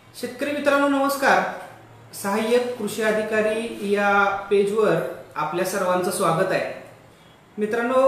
शेतकरी मित्रांनो नमस्कार. सहाय्यक कृषी अधिकारी या पेजवर आपल्या सर्वांचं स्वागत आहे. मित्रांनो,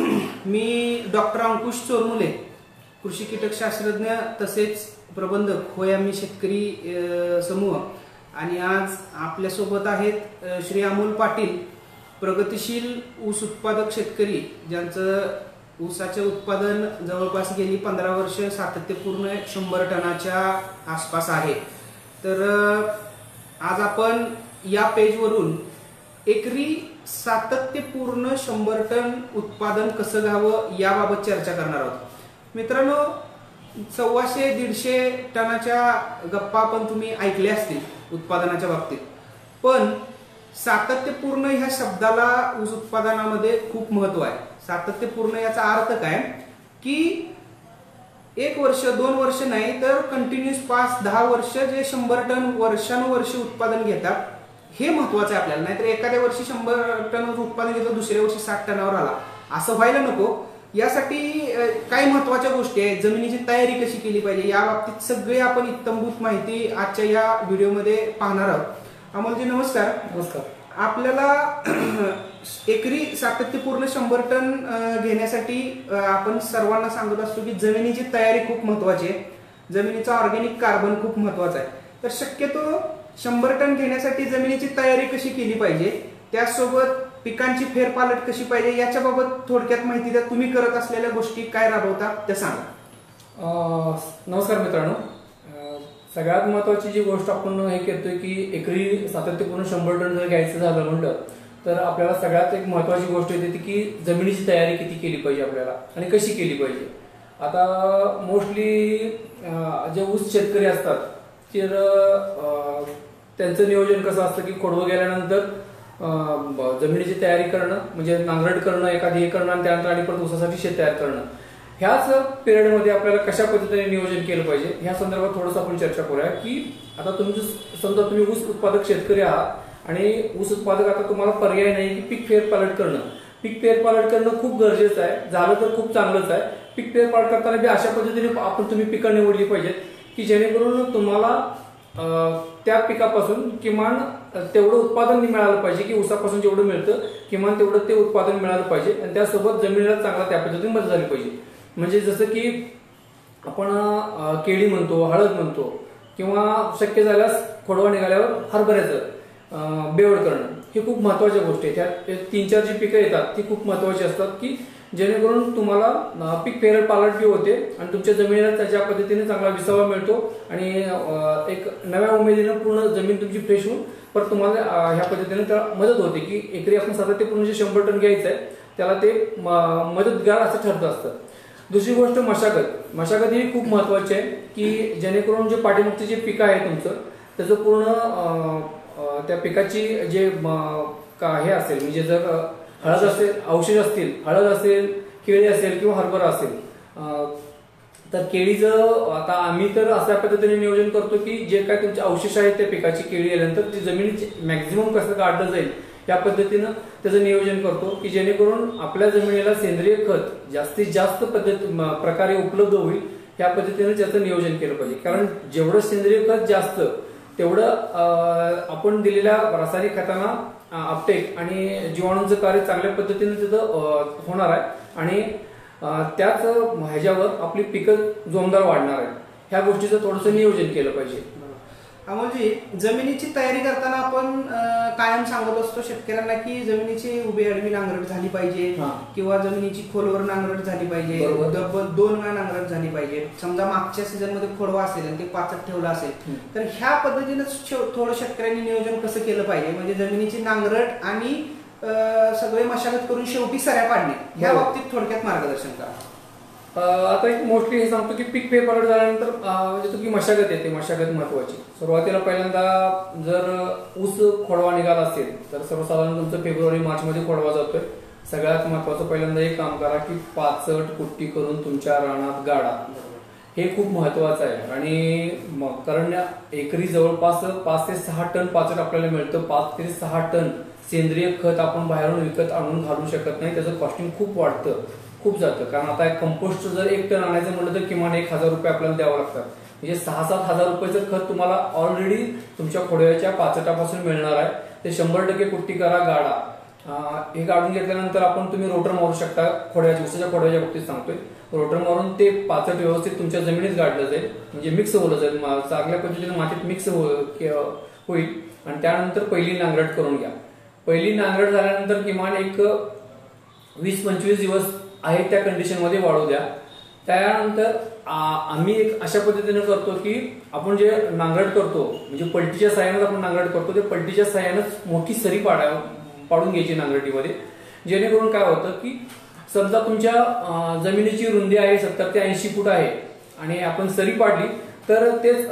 मी डॉक्टर अंकुश चोरमुले, कृषी कीटकशास्त्रज्ञ तसेच प्रबंधक होय आम्ही शेतकरी समूह, आणि आज आपल्यासोबत आहेत श्री अमोल पाटील, प्रगतिशील ऊस उत्पादक शेतकरी, ज्यांचं ऊसाचे उत्पादन जवळपास गेली 15 वर्ष सातत्यपूर्ण 100 टनाच्या आसपास आहे. तर आज आपण या पेजवरून एकरी सातत्यपूर्ण 100 टन उत्पादन कसं घ्यावं याबाबत चर्चा करणार आहोत. मित्रांनो, 150-150 टनाच्या गप्पा पण तुम्ही ऐकल्या असतील उत्पादनाच्या बाबतीत, पण सातत्यपूर्ण ह्या शब्दाला ऊस उत्पादनामध्ये खूप महत्व आहे. सातत्यपूर्ण याचा अर्थ काय की 1 वर्ष 2 वर्ष नाही तर कंटिन्यूस 5-10 वर्ष जे 100 टन वर्षानुवर्षी उत्पादन घेतात, हे महत्वाचं आहे आपल्याला. नाहीतर एखाद्या वर्षी 100 टन उत्पादन घेतो, दुसऱ्या वर्षी 60 टनावर आला, असं व्हायला नको. यासाठी काही महत्वाच्या गोष्टी आहेत. जमिनीची तयारी कशी केली पाहिजे या बाबतीत सगळे आपण इत्थंभूत माहिती आजच्या या व्हिडिओमध्ये पाहणार आहोत. अमोलजी नमस्कार. नमस्कार. आपल्याला एकरी सातत्यपूर्ण 100 टन घेण्यासाठी आपण सर्वांना सांगत असतो की जमिनीची तयारी खूप महत्वाची आहे, जमिनीचा ऑर्गॅनिक कार्बन खूप महत्वाचा आहे. तर शक्यतो 100 टन घेण्यासाठी जमिनीची तयारी कशी केली पाहिजे, त्यासोबत पिकांची फेरपालट कशी पाहिजे, याच्याबाबत थोडक्यात माहिती द्या. तुम्ही करत असलेल्या गोष्टी काय राबवता त्या सांगा. नमस्कार मित्रांनो. सगळ्यात महत्वाची जी गोष्ट आपण हे करतोय की एकरी सातत्यपूर्ण 100 टन जर घ्यायचं झालं म्हणलं तर आपल्याला सगळ्यात एक महत्वाची गोष्ट येते की जमिनीची तयारी किती केली पाहिजे आपल्याला आणि कशी केली पाहिजे. आता मोस्टली जे ऊस शेतकरी असतात तर त्यांचं नियोजन कसं असतं की खोडवं गेल्यानंतर जमिनीची तयारी करणं, म्हणजे नांगरट करणं एखादी हे करणं आणि त्यानंतर आणि परत ऊसासाठी शेत तयार करणं. ह्याच पिरियडमध्ये आपल्याला कशा पद्धतीने नियोजन केलं पाहिजे ह्या संदर्भात थोडंसं आपण चर्चा करूया. की आता समजा तुम्ही ऊस उत्पादक शेतकरी आहात आणि ऊस उत्पादक, आता तुम्हाला पर्याय नाही की पीक फेरपालट करणं. पीक फेरपालट करणं खूप गरजेचं आहे, झालं तर खूप चांगलंच आहे. पीक फेरपालट करताना बी अशा पद्धतीने तुम्ही पिकं निवडली पाहिजेत की जेणेकरून तुम्हाला त्या पिकापासून किमान तेवढं उत्पादन मिळालं पाहिजे की ऊसापासून जेवढं मिळतं किमान तेवढं ते उत्पादन मिळालं पाहिजे, आणि त्यासोबत जमिनीला चांगला त्या पद्धतीने मदत झाली पाहिजे. म्हणजे जसं की आपण केळी म्हणतो, हळद म्हणतो, किंवा शक्य झाल्यास खोडवा निघाल्यावर हरभऱ्याचं बेवड करणं, हे खूप महत्वाच्या गोष्टी आहेत. ह्या 3-4 जी पिकं येतात ती खूप महत्वाची असतात की जेणेकरून तुम्हाला पीक फेरपालट बी होते आणि तुमच्या जमिनीला त्याच्या पद्धतीने चांगला विसावा मिळतो आणि एक नव्या उमेदीनं पूर्ण जमीन तुमची फ्रेश होऊन परत तुम्हाला ह्या पद्धतीने मदत होते की एकरी आपण सातत्यपूर्ण जे 100 टन घ्यायचं आहे त्याला ते मदतगार असं ठरत असतं. दुसरी गोष्ट मशागत ही खूप महत्वाची आहे की जेणेकरून जे पाठीमागचे जे पिकं आहे तुमचं त्याचं पूर्ण त्या पिकाची जे हे असेल, म्हणजे जर हळद असेल, औषध असतील, हळद असेल, केळी असेल किंवा हरभरा असेल, तर केळीचं आता आम्ही तर अशा पद्धतीने नियोजन करतो की जे काय तुमचे अवशेष आहेत त्या पिकाची केळी आल्यानंतर ती जमिनीची मॅक्झिमम कसं काढलं जाईल या पद्धतीनं त्याचं नियोजन करतो की जेणेकरून आपल्या जमिनीला सेंद्रिय खत जास्तीत जास्त प्रकारे उपलब्ध होईल, या पद्धतीने त्याचं नियोजन केलं पाहिजे. कारण जेवढं सेंद्रिय खत जास्त तेवढं आपण दिलेल्या रासायनिक खतांना अपटेक आणि जीवाणूंचं कार्य चांगल्या पद्धतीने तिथं होणार आहे आणि त्याच ह्याच्यावर आपली पिकं जोमदार वाढणार आहे. ह्या गोष्टीचं थोडंसं नियोजन केलं पाहिजे. म्हणजे जमिनीची तयारी करताना आपण कायम सांगत असतो शेतकऱ्यांना की जमिनीची उभी आडवी नांगरट झाली पाहिजे किंवा जमिनीची खोलवर नांगरट झाली पाहिजे, 2 वेळा नांगरट झाली पाहिजे. समजा मागच्या सीझन मध्ये खोडवा असेल आणि ते पाचट ठेवलं असेल तर ह्या पद्धतीने थोडं शेतकऱ्यांनी नियोजन कसं केलं पाहिजे, म्हणजे जमिनीची नांगरट आणि सगळे मशागत करून शेवटी सऱ्या पाडणे, ह्या बाबतीत थोडक्यात मार्गदर्शन करा. आता एक मोस्टली हे सांगतो की पीक फेरपालट झाल्यानंतर म्हणजे की मशागत येते. मशागत महत्वाची. सुरुवातीला पहिल्यांदा जर ऊस खोडवा निघाला असेल तर सर्वसाधारण तुमचं फेब्रुवारी-मार्च मध्ये खोडवा जातोय. सगळ्यात महत्वाचं पहिल्यांदा एक काम करा की पाचट कुट्टी करून तुमच्या रानात गाडा. हे खूप महत्वाचं आहे आणि कारण एकरी जवळपास 5 ते 6 टन पाचट आपल्याला मिळतं. 5 ते 6 टन सेंद्रिय खत आपण बाहेरून विकत आणून घालू शकत नाही, त्याचं कॉस्टिंग खूप वाढतं, खूप जातं. कारण आता कंपोस्ट जर 1 टन आणायचं म्हटलं तर किमान 1000 रुपये आपल्याला द्यावं लागतात. म्हणजे 6-7 हजार रुपयाचं खत तुम्हाला ऑलरेडी तुमच्या खोडव्याच्या पाचटापासून मिळणार आहे. ते 100% कुट्टी करा, गाडा. हे काढून घेतल्यानंतर तुम्ही रोटर मारू शकता. उसाच्या खोडव्याच्या बाबतीत सांगतोय, रोटर मारून ते पाचट व्यवस्थित तुमच्या जमिनीत गाडलं जाईल, म्हणजे मिक्स होलं जाईल, चांगल्या पद्धतीने मातीत मिक्स होईल. आणि त्यानंतर पहिली नांगरट करून घ्या. पहिली नांगरट झाल्यानंतर किमान एक 20-25 दिवस आहे त्या कंडिशनमध्ये वाढू द्या. त्यानंतर आम्ही एक अशा पद्धतीने करतो की आपण जे नांगरट करतो, म्हणजे पलटीच्या साहाय्याने आपण नांगरट करतो, ते पलटीच्या साहाय्यानेच मोठी सरी पाडून घ्यायची नांगरटीमध्ये. जेणेकरून काय होतं की समजा तुमच्या जमिनीची रुंदी आहे 70 ते 80 फूट आहे आणि आपण सरी पाडली तर तेच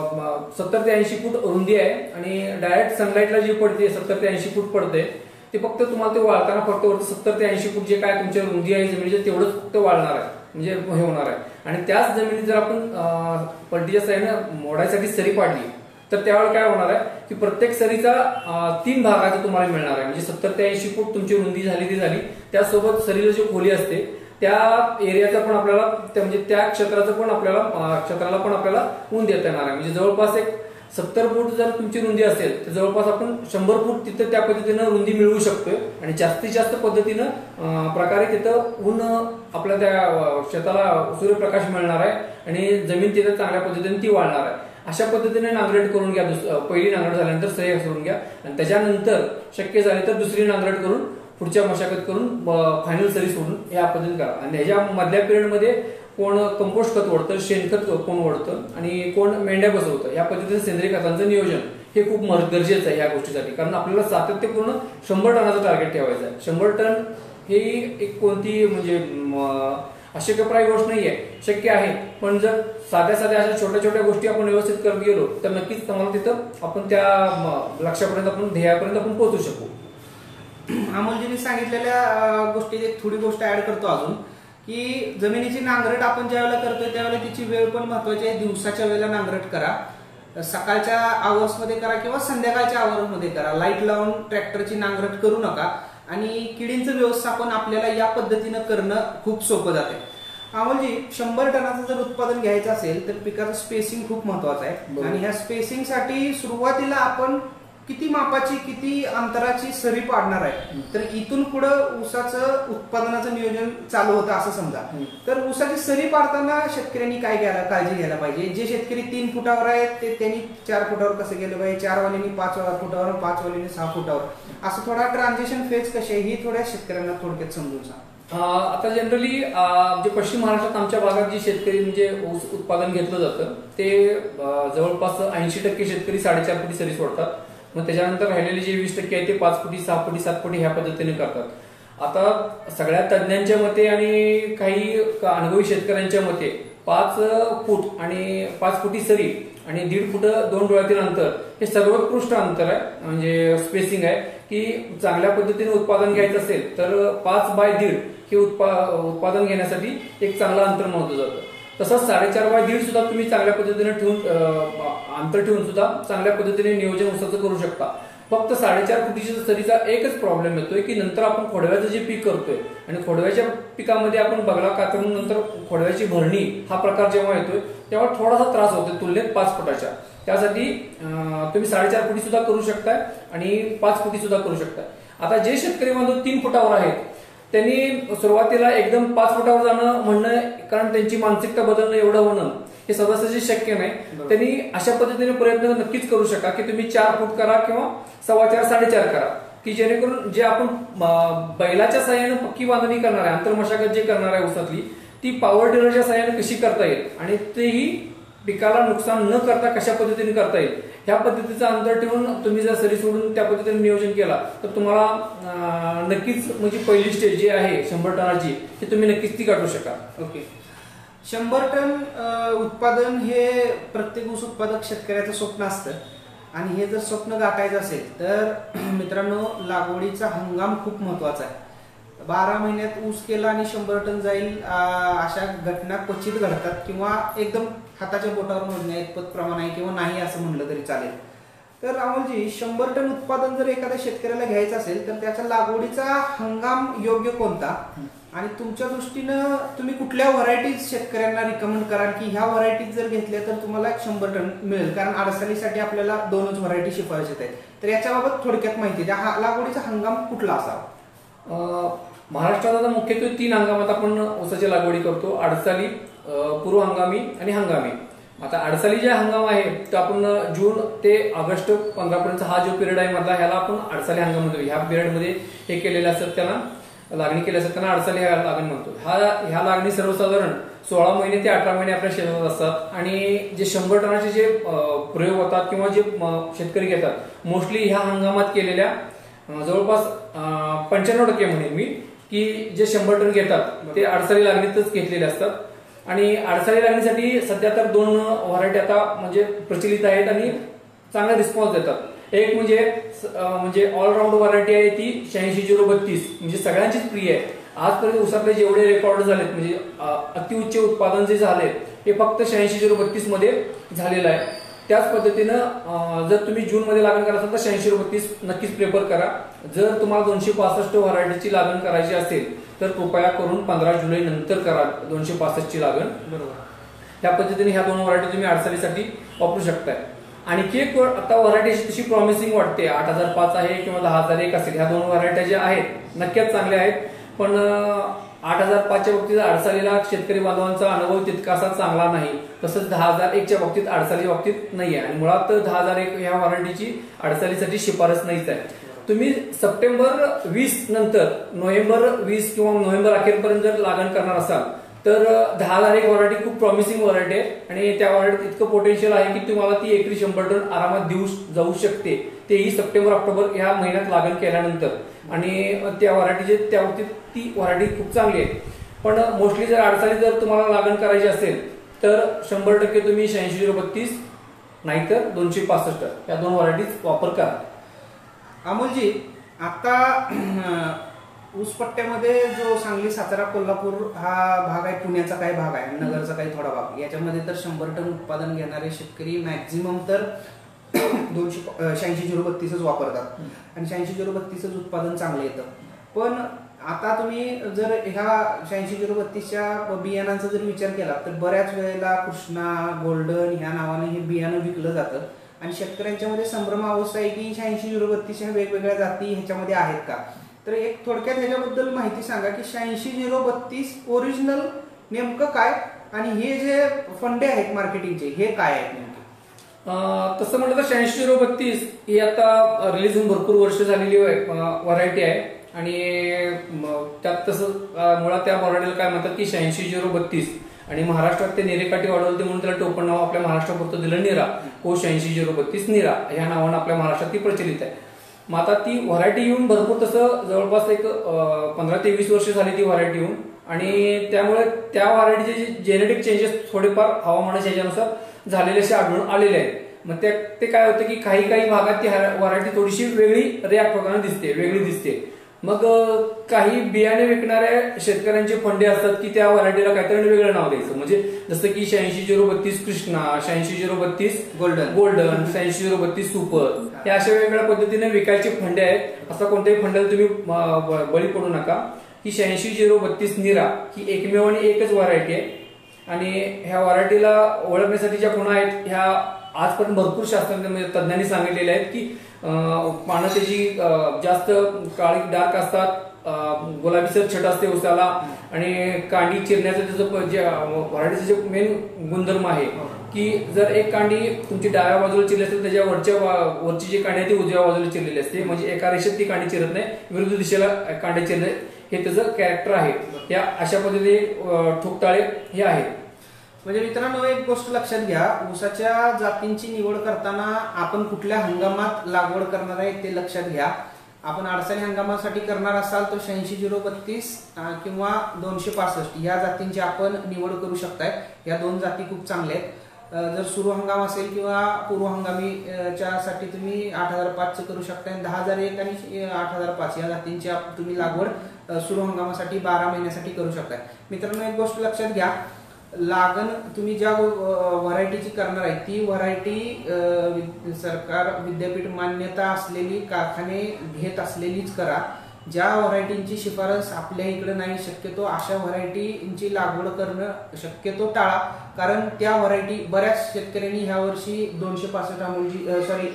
70 ते 80 फूट रुंदी आहे आणि डायरेक्ट सनलाईटला जी पडते 70 ते 80 फूट पडते, ते फक्त तुम्हाला ते वाळताना फक्त वरती 70 ते 80 फूट जे काय तुमच्या रुंदी आहे जमिनीचे तेवढंच फक्त वाळणार आहे, म्हणजे हे होणार आहे. आणि त्याच जमिनीत जर आपण पलटीच्या साहाय्याने मोडायसाठी सरी पाडली तर त्यावेळेला काय होणार आहे की प्रत्येक सरीचा 3 भागाचा तुम्हाला मिळणार आहे. म्हणजे 70 ते 80 फूट तुमची रुंदी झाली ती झाली, त्यासोबत सरीला जी खोली असते त्या एरियाचा पण आपल्याला, म्हणजे त्या क्षेत्राचं पण क्षेत्राला पण आपल्याला ऊन देता येणार आहे. म्हणजे जवळपास एक 70 फूट जर तुमची रुंदी असेल तर जवळपास आपण 100 फूट तिथं त्या पद्धतीनं रुंदी मिळवू शकतोय आणि जास्तीत जास्त पद्धतीनं प्रकारे तिथं ऊन आपल्या त्या शेताला सूर्यप्रकाश मिळणार आहे आणि जमीन तिथं चांगल्या पद्धतीने ती वाळणार आहे. अशा पद्धतीने नांगरट करून घ्या. पहिली नांगरट झाल्यानंतर सरी करून घ्या आणि त्याच्यानंतर शक्य झाले तर दुसरी नांगरट करून पुढच्या मशागत करून फायनल सरी सोडून या पद्धतीने करा. आणि ह्याच्या मधल्या पिरियडमध्ये कोण कंपोस्ट खत ओढतं, शेणखत कोण ओढतं आणि कोण मेंढ्या बसवतं. या पद्धतीने सेंद्रिय खतांचं नियोजन हे खूप गरजेचं आहे या गोष्टीसाठी, कारण आपल्याला सातत्यपूर्ण 100 टनाचं टार्गेट ठेवायचं आहे. 100 टन हे एक कोणती म्हणजे अशक्यप्राय गोष्ट नाहीये, शक्य आहे. पण जर साध्या अशा छोट्या छोट्या गोष्टी आपण व्यवस्थित करत गेलो तर नक्कीच तुम्हाला तिथं आपण त्या लक्ष्यापर्यंत आपण ध्येयापर्यंत आपण पोहोचू शकू. अमोलजींनी सांगितलेल्या गोष्टी एक थोडी गोष्ट ऍड करतो अजून, की जमिनीची नांगरट आपण ज्या वेळेला करतोय त्यावेळेला तिची वेळ पण महत्वाची आहे. दिवसाच्या वेळेला नांगरट करा, सकाळच्या आवर्स मध्ये करा किंवा संध्याकाळच्या आवर्स मध्ये करा. लाईट लावून ट्रॅक्टरची नांगरट करू नका आणि किडींचं व्यवस्थापन आपल्याला या पद्धतीनं करणं खूप सोपं जाते. अमोलजी, 100 टनाचं जर उत्पादन घ्यायचं असेल तर पिकाचं स्पेसिंग खूप महत्वाचं आहे आणि ह्या स्पेसिंगसाठी सुरुवातीला आपण किती मापाची किती अंतराची सरी पाडणार आहे, तर इथून पुढे ऊसाचं उत्पादनाचं नियोजन चालू होतं असं समजा. तर ऊसाची सरी पाडताना शेतकऱ्यांनी काय काळजी घ्यायला पाहिजे? जे शेतकरी 3 फुटावर आहेत ते त्यांनी 4 फुटावर कसं गेलं पाहिजे, 4 वाल्यांनी 5 फुटावर, 5 वाल्यांनी 6 फुटावर, असं थोडा ट्रान्झिशन फेज कशी आहे ही थोड्या शेतकऱ्यांना थोडक्यात समजून सांग. आता जनरली जे पश्चिम महाराष्ट्रात आमच्या भागात जे शेतकरी म्हणजे ऊस उत्पादन घेतलं जातं ते जवळपास 80% शेतकरी 4.5 फुटी सरी सोडतात. मग त्याच्यानंतर राहिलेले जे 20% आहे ते 5 फुटी, 6 फुटी, 7 फुटी ह्या पद्धतीने करतात. आता सगळ्या तज्ञांच्या मते आणि काही अनुभवी शेतकऱ्यांच्या मते 5 फूट आणि 5 फुटी सरी आणि 1.5 फूट 2 डोळ्यातील अंतर हे सर्वोत्कृष्ट अंतर आहे, म्हणजे स्पेसिंग आहे. की चांगल्या पद्धतीने उत्पादन घ्यायचं असेल तर 5/1.5 हे उत्पादन घेण्यासाठी एक चांगलं अंतर मानलं जातं. तसंच 4.5/1.5 सुद्धा तुम्ही चांगल्या पद्धतीने अंतर ठेवून सुद्धा चांगल्या पद्धतीने नियोजन ऊसाचं करू शकता. फक्त 4.5 फुटीच्या सरीचा एकच प्रॉब्लेम येतोय की नंतर आपण खोडव्याचं जे पीक करतोय आणि खोडव्याच्या पिकामध्ये आपण बगला कातरून नंतर खोडव्याची भरणी हा प्रकार जेव्हा येतोय तेव्हा थोडासा त्रास होतोय तुलनेत 5 फुटाच्या. त्यासाठी तुम्ही 4.5 फुटी सुद्धा करू शकताय आणि 5 फुटी सुद्धा करू शकताय. आता जे शेतकरी बांधव 3 फुटावर आहेत त्यांनी सुरुवातीला एकदम 5 फुटावर जाणं म्हणणं, कारण त्यांची मानसिकता बदलणं एवढं होणं हे सहजासहजी शक्य नाही. त्यांनी अशा पद्धतीने प्रयत्न नक्कीच करू शका की तुम्ही 4 फूट करा किंवा 4.25 4.5 करा, की जेणेकरून जे आपण बैलाच्या साह्याने पक्की बांधणी करणार आहे, आंतरमशागत जे करणार आहे ऊसातली, ती पॉवर टिलरच्या साह्याने कशी करता येईल आणि तेही पिकाला नुकसान न करता कशा पद्धतीने करता येईल ह्या पद्धतीचं अंतर ठेवून तुम्ही जर सरी सोडून त्या पद्धतीने नियोजन केला तर तुम्हाला नक्कीच म्हणजे पहिली स्टेज जी आहे 100 टनाची ती तुम्ही नक्कीच ती गाठू शकाल. ओके, 100 टन उत्पादन हे प्रत्येक ऊस उत्पादक शेतकऱ्याचं स्वप्न असतं आणि हे जर स्वप्न गाठायचं असेल तर मित्रांनो लागवडीचा हंगाम खूप महत्वाचा आहे. 12 महिन्यात ऊस केला आणि 100 टन जाईल अशा घटना क्वचित घडतात किंवा एकदम हाताच्या बोटावर मोजण्या इतपत प्रमाण आहे किंवा नाही असं म्हणलं तरी चालेल. तर अमोलजी, 100 टन उत्पादन जर एखाद्या शेतकऱ्याला घ्यायचं असेल तर त्याच्या लागवडीचा हंगाम योग्य कोणता आणि तुमच्या दृष्टीनं तुम्ही कुठल्या व्हरायटीज शेतकऱ्यांना रिकमेंड कराल की ह्या व्हरायटीज जर घेतल्या तर तुम्हाला 100 टन मिळेल? कारण अडसालीसाठी आपल्याला 2च व्हरायटी शिफारशीत आहेत. तर याच्याबाबत थोडक्यात माहिती द्या. हा लागवडीचा हंगाम कुठला असावा? महाराष्ट्रात आता मुख्यत्वे 3 हंगामात आपण ऊसाची लागवडी करतो: अडसाली, पूर्व हंगामी आणि हंगामी. आता अडसाली जे हंगाम आहे तो आपण जून ते ऑगस्ट 15 पर्यंत हा जो पिरियड आहे मधला, ह्याला आपण अडसाली हंगाम म्हणतो. ह्या पिरियडमध्ये हे केलेले असतात त्यांना लागणी केली असतात, त्यांना अडसाली लागण म्हणतो. ह्या लागणी सर्वसाधारण 16 महिने ते 18 महिने आपल्या शेतात असतात. आणि जे 100 टनाचे जे प्रयोग होतात किंवा जे शेतकरी घेतात मोस्टली ह्या हंगामात केलेल्या जवळपास 95% म्हणेन मी की जे 100 टन घेतात ते अडसाली लागणीतच घेतलेले असतात. आणि अडसाली लागणीसाठी सध्या तर 2 व्हरायटी आता म्हणजे प्रचलित आहेत आणि चांगला रिस्पॉन्स देतात. एक म्हणजे ऑलराऊंड व्हरायटी आहे ती 86-032, म्हणजे सगळ्यांचीच प्रिय आहे. आजपर्यंत ऊसातले जेवढे रेकॉर्ड झालेत म्हणजे अतिउच्च उत्पादन जे झाले हे फक्त 86-032 मध्ये झालेलं आहे. त्याच पद्धतीनं जर तुम्ही जून मध्ये लागण करत असाल तर 86-032 नक्कीच प्रेफर करा. जर तुम्हाला 265 व्हरायटीची लागण करायची असेल तर कृपया करून 15 जुलै नंतर करा 265 ची लागण. बरोबर. त्या पद्धतीने ह्या 2 व्हरायटी तुम्ही अडसालीसाठी वापरू शकताय. आणखी एक आता व्हरायटी तशी प्रॉमिसिंग वाटते, 8005 आहे किंवा 10001 असेल. ह्या 2 व्हरायट्या ज्या आहेत नक्कीच चांगल्या आहेत, पण 8005च्या बाबतीत अडसालीला शेतकरी बांधवांचा अनुभव तितकासा चांगला नाही. तसंच 10001च्या बाबतीत अडसाली बाबतीत नाहीये. आणि मुळात 10001 ह्या व्हरायटीची अडसालीसाठी शिफारस नाहीच आहे. तुम्ही सप्टेंबर 20 नंतर नोव्हेंबर 20 किंवा नोव्हेंबर अखेरपर्यंत जर लागण करणार असाल तर 10001 व्हरायटी खूप प्रॉमिसिंग व्हरायटी आहे. आणि त्या व्हरायटीत इतकं पोटेन्शियल आहे की तुम्हाला ती एकरी 100 टन आरामात देऊ जाऊ शकते, तेही सप्टेंबर ऑक्टोबर ह्या महिन्यात लागण केल्यानंतर. आणि त्या व्हरायटीचे त्या बाबतीत ती व्हरायटी खूप चांगली आहे. पण मोस्टली जर अडसाली जर तुम्हाला लागण करायची असेल तर 100% तुम्ही 86-032 नाहीतर 265 या 2 व्हरायटीज वापर करा. अमोलजी, आता ऊस पट्ट्यामध्ये जो सांगली, सातारा, कोल्हापूर हा भाग आहे, पुण्याचा काही भाग आहे, नगरचा काही थोडा भाग, याच्यामध्ये तर 100 टन उत्पादन घेणारे शेतकरी मॅक्झिमम तर 86-032च वापरतात आणि 86-032च उत्पादन चांगलं येतं. पण आता तुम्ही जर ह्या 86-032च्या बियाणांचा जर विचार केला तर बऱ्याच वेळेला कृष्णा, गोल्डन ह्या नावाने हे बियाणं विकलं जातं आणि शेतकऱ्यांच्या मध्ये संभ्रम अवस्था आहे की 86-032 ह्या वेगवेगळ्या जाती ह्याच्यामध्ये आहेत का? तर एक थोडक्यात ह्याच्याबद्दल माहिती सांगा की 86-032 ओरिजिनल नेमकं काय आणि हे जे फंडे आहेत मार्केटिंगचे हे काय आहेत नेमके? तसं म्हटलं तर 86-032 ही आता रिलीज होऊन भरपूर वर्ष झालेली व्हरायटी आहे. आणि त्यात तसं मुळात त्या व्हरायटीला काय म्हणतात की 86-032 आणि महाराष्ट्रात ते नेरेकाठी वाढवते म्हणून त्याला टोपण नाव आपल्या महाराष्ट्रापुरतं दिलं निरा. 86-032 निरा ह्या नावानं आपल्या महाराष्ट्रात ती प्रचलित आहे. मग आता ती व्हरायटी येऊन भरपूर तसं जवळपास एक 15 ते 20 वर्ष झाली ती व्हरायटी येऊन. आणि त्यामुळे त्या व्हरायटीचे जेनेटिक चेंजेस थोडेफार हवामानाच्या ह्याच्यानुसार झालेले असे आढळून आलेले आहेत. मग ते काय होतं की काही भागात ती व्हरायटी थोडीशी वेगळी रिॲक्ट होताना दिसते, वेगळी दिसते. मग काही बियाणे विकणाऱ्या शेतकऱ्यांचे फंडे असतात की त्या व्हरायटीला काहीतरी वेगळं नाव द्यायचं. म्हणजे जसं की 86-032 कृष्णा, 86-032 गोल्डन, 86-032 सुपर, हे अशा वेगवेगळ्या पद्धतीने विकायचे फंडे आहेत. असा कोणत्याही फंड्याला तुम्ही बळी पडू नका. ही 86-032 निरा ही एकमेव आणि एकच व्हरायटी आहे. आणि ह्या व्हरायटीला ओळखण्यासाठी ज्या खुणा आहेत ह्या आजपर्यंत भरपूर शास्त्रज्ञ तज्ञांनी सांगितलेल्या आहेत की पानं त्याची जास्त काळी डार्क असतात, गुलाबीसर छट असते उसाला आणि कांडी चिरण्याचं त्याचं जे व्हरायटीचं जे मेन गुणधर्म आहे की जर एक कांडी तुमची डाव्या बाजूला चिरली असेल त्याच्या वरची जी कांडी आहे ती उजव्या बाजूला चिरलेली असते. म्हणजे एका रेषेत ती कांडी चिरत नाही, विरुद्ध दिशेला कांडी चिरणे हे त्याचं कॅरेक्टर आहे. या अशा पद्धतीने ठोकताळे हे आहेत. म्हणजे मित्रांनो, एक गोष्ट लक्षात घ्या, ऊसाच्या जातींची निवड करताना आपण कुठल्या हंगामात लागवड करणार आहे ते लक्षात घ्या. आपण अडसाली हंगामासाठी करणार असाल तर 86-032 किंवा 265 या जातींची आपण निवड करू शकताय. या 2 जाती खूप चांगल्या आहेत. जर सुरू हंगाम असेल किंवा पूर्व हंगामीच्या साठी तुम्ही 8005 करू शकताय. 10001 आणि 8005 या जातींची तुम्ही लागवड सुरू हंगामासाठी 12 महिन्यासाठी करू शकताय. मित्रांनो, एक गोष्ट लक्षात घ्या, लागण तुम्ही ज्या व्हरायटीची करणार आहे ती व्हरायटी सरकार विद्यापीठ मान्यता असलेली कारखाने घेत असलेलीच करा. ज्या व्हरायटींची शिफारस आपल्या इकडे नाही, शक्यतो अशा व्हरायटींची लागवड करणं शक्यतो टाळा. कारण त्या व्हरायटी बऱ्याच शेतकऱ्यांनी ह्या वर्षी 265 अमोलची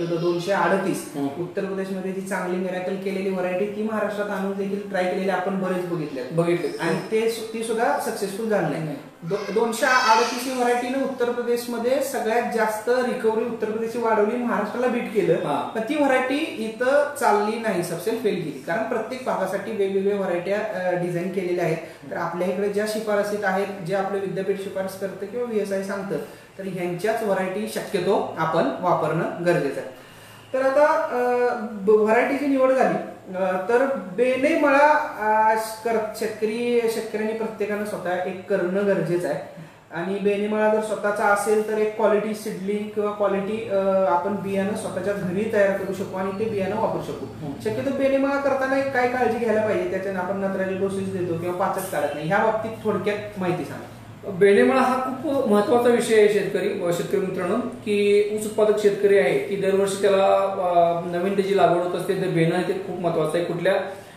238 उत्तर प्रदेशमध्ये जी चांगली मिरॅकल केलेली व्हरायटी ती महाराष्ट्रात आणून देखील ट्राय केलेली आपण बरेच बघितले आणि ती सुद्धा सक्सेसफुल झाली नाही. 238 ही व्हरायटीने उत्तर प्रदेशमध्ये सगळ्यात जास्त रिकव्हरी उत्तर प्रदेशची वाढवली, महाराष्ट्राला बीट केलं. पण ती व्हरायटी इथं चालली नाही, सबसेल फेल केली. कारण प्रत्येक भागासाठी वेगवेगळ्या व्हरायट्या डिझाईन केलेल्या आहेत. तर आपल्या इकडे ज्या शिफारसीत आहेत, जे आपलं विद्यापीठ शिफारस करतं किंवा VSI सांगतं, तर ह्यांच्याच व्हरायटी शक्यतो आपण वापरणं गरजेचं आहे. तर आता व्हरायटीची निवड झाली तर बेने मळा शेतकऱ्यांनी प्रत्येकानं स्वतः एक करणं गरजेचं आहे. आणि बेनेमळा जर स्वतःचा असेल तर एक क्वालिटी सिडलिंग किंवा क्वालिटी आपण बियाणं स्वतःच्या घरी तयार करू शकू आणि ते बियाणं वापरू शकू. शक्यतो बेनेमळा करताना काय काळजी घ्यायला पाहिजे, त्याच्याने आपण नत्राचे डोसेस देतो किंवा पाचच काढत नाही, ह्या बाबतीत थोडक्यात माहिती सांगा. बेनेमळा हा खूप महत्वाचा विषय आहे शेतकरी मित्रांनो, की ऊस उत्पादक शेतकरी आहे की दरवर्षी त्याला नवीन त्याची लागवड होत असते. तर बेणं ते खूप महत्वाचं आहे. कुठल्या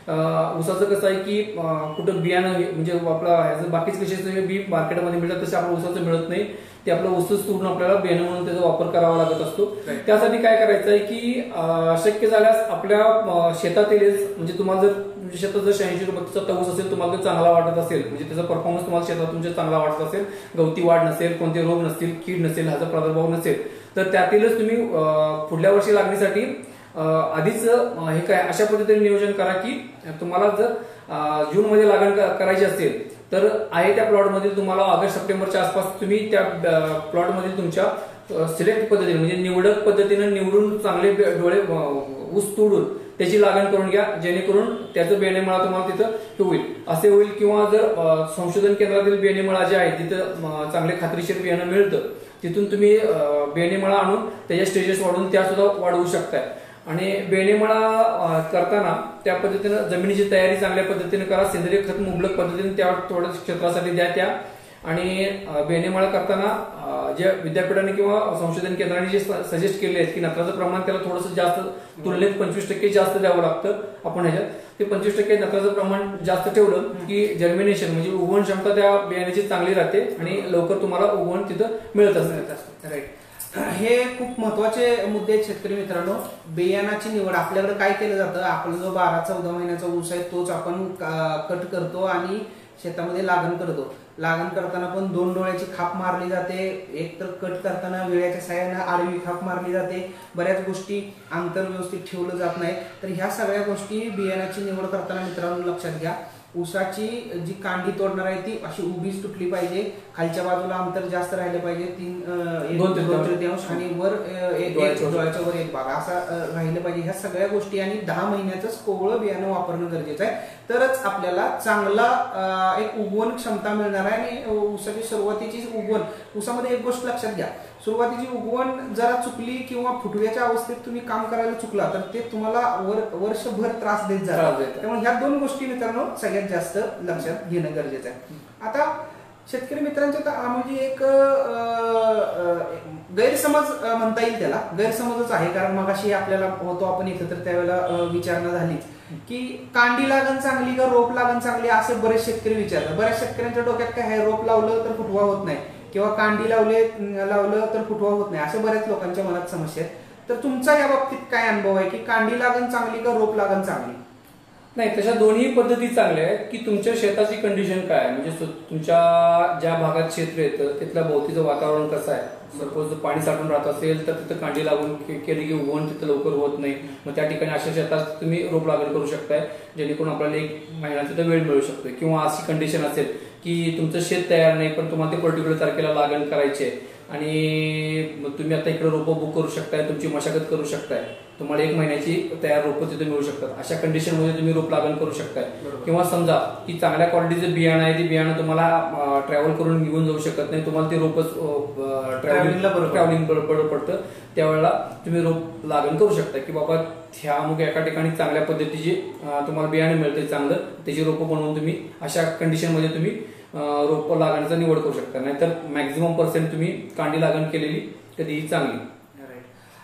ऊसाचं कसं आहे की कुठं बियाणं म्हणजे आपला बाकीच कसे बी मार्केटमध्ये मिळतात तसे आपल्या ऊसाचं मिळत नाही. ते आपलं ऊसच तोडून आपल्याला बियाणं म्हणून त्याचा वापर करावा लागत असतो. त्यासाठी काय करायचं आहे की शक्य झाल्यास आपल्या शेतातीलच म्हणजे तुम्हाला जर शेतात जर 80 रुपयाचा ऊस असेल, तुम्हाला जर चांगला वाटत असेल, म्हणजे त्याचा परफॉर्मन्स तुम्हाला शेतात तुमच्या चांगला वाटत असेल, गवती वाढ नसेल, कोणते रोग नसतील, कीड नसेल, ह्याचा प्रादुर्भाव नसेल, तर त्यातीलच तुम्ही पुढल्या वर्षी लागण्यासाठी आधीच हे काय अशा पद्धतीने नियोजन करा की तुम्हाला जर जून मध्ये लागण करायची असेल तर आहे त्या प्लॉटमध्ये तुम्हाला ऑगस्ट सप्टेंबरच्या आसपास तुम्ही त्या प्लॉटमध्ये तुमच्या सिलेक्ट पद्धतीने म्हणजे निवडक पद्धतीने निवडून चांगले डोळे ऊस तोडून त्याची लागण करून घ्या, जेणेकरून त्याचं बेणेमळा तुम्हाला तिथं होईल असे होईल. किंवा जर संशोधन केंद्रातील बेणेमळा जे आहे तिथं चांगले खात्रीशीर बियाणं मिळतं, तिथून तुम्ही बेणेमळा आणून त्याच्या स्टेजेस वाढवून त्या सुद्धा वाढवू शकताय. आणि बेणेमळा करताना त्या पद्धतीनं जमिनीची तयारी चांगल्या पद्धतीने करा, सेंद्रिय खत मुबलक पद्धतीने त्या थोड्या क्षेत्रासाठी द्या त्या. आणि बेणेमळा करताना जे विद्यापीठाने किंवा संशोधन केंद्राने जे सजेस्ट केले आहेत की नत्राचं प्रमाण त्याला थोडंसं जास्त तुलनेत 25% जास्त द्यावं लागतं. आपण ह्याच्यात ते 25% नत्राचं प्रमाण जास्त ठेवलं की जर्मिनेशन म्हणजे उगवण क्षमता त्या बियाण्याची चांगली राहते आणि लवकर तुम्हाला उगवण तिथं मिळत असतं. राईट. हे खूप महत्वाचे मुद्दे आहेत शेतकरी मित्रांनो. बियाणाची निवड आपल्याकडे काय केलं जातं, आपला जो 12-14 महिन्याचा ऊस आहे तोच आपण कट करतो आणि शेतामध्ये लागण करतो. लागण करताना पण 2 डोळ्याची खाप मारली जाते, एक तर कट करताना विळ्याच्या साह्यानं आडवी खाप मारली जाते, बऱ्याच गोष्टी अंतर व्यवस्थित ठेवलं जात नाही. तर ह्या सगळ्या गोष्टी बियाणाची निवड करताना मित्रांनो लक्षात घ्या. ऊसाची जी कांडी तोडणार आहे ती अशी उभीच तुटली पाहिजे, खालच्या बाजूला अंतर जास्त राहिले पाहिजे 2-3 आणि वर डोळ्याच्या वर एक भाग असा राहिलं पाहिजे. ह्या सगळ्या गोष्टी आणि 10 महिन्याचंच कोवळं बियाणं वापरणं गरजेचं आहे, तरच आपल्याला चांगला एक उगवण क्षमता मिळणार आहे. आणि ऊसाची सुरुवातीची उगवण, ऊसामध्ये एक गोष्ट लक्षात घ्या, सुरुवातीची उगवण जरा चुकली किंवा फुटव्याच्या अवस्थेत तुम्ही काम करायला चुकला तर ते तुम्हाला वर्षभर त्रास देत जातात. त्यामुळे ह्या 2 गोष्टी मित्रांनो सगळ्यात जास्त लक्षात घेणं गरजेचं आहे. आता शेतकरी मित्रांच्या म्हणजे एक गैरसमज म्हणता येईल, त्याला गैरसमजच आहे. कारण मग अशी आपल्याला होतो आपण एकत्र त्यावेळेला विचारणा झालीच की कांडी लागण चांगली का रोप लागण चांगली, असे बरेच शेतकरी विचारतात. बऱ्याच शेतकऱ्यांच्या डोक्यात काय आहे, रोप लावलं तर फुटवा होत नाही किंवा कांडी लावलं तर फुटवा होत नाही, असे बऱ्याच लोकांच्या मनात समस्या आहेत. तर तुमचा या बाबतीत काय अनुभव आहे की कांडी लागण चांगली का रोप लागण चांगली? नाही, तशा दोन्ही पद्धती चांगल्या आहेत की तुमच्या शेताची कंडिशन काय आहे, म्हणजे तुमच्या ज्या भागात क्षेत्र येतं तिथल्या भोवतीचं वातावरण कसं आहे. सपोज पाणी साठून राहत असेल तर तिथं कांडी लागून केली की उगवण तिथं लवकर होत नाही, मग त्या ठिकाणी अशा शेतात तुम्ही रोप लागण करू शकताय, जेणेकरून आपल्याला 1 महिना तिथं वेळ मिळू शकतो. किंवा अशी कंडिशन असेल की तुमचं शेत तयार नाही पण तुम्हाला ते पर्टिक्युलर तारखेला लागण करायची आहे आणि तुम्ही आता इकडे रोपं बुक करू शकताय, तुमची मशागत करू शकताय, तुम्हाला 1 महिन्याची तयार रोपं तिथे मिळू शकतात. अशा कंडिशन मध्ये तुम्ही रोप लागण करू शकताय. किंवा समजा की चांगल्या क्वालिटीचं बियाणं आहे, ते बियाणं तुम्हाला ट्रॅव्हल करून घेऊन जाऊ शकत नाही, तुम्हाला ते रोपच ट्रॅव्हलिंग बरं पडतं, त्यावेळेला तुम्ही रोप लागण करू शकता की बाबा ह्या अमुक एका ठिकाणी चांगल्या पद्धतीची तुम्हाला बियाणे मिळते चांगलं, त्याची रोपं बनवून तुम्ही अशा कंडिशन मध्ये तुम्ही रोप लागण्याचा निवड करू शकता. नाहीतर मॅक्झिमम % तुम्ही कांडी लागण केलेली कधीही चांगली.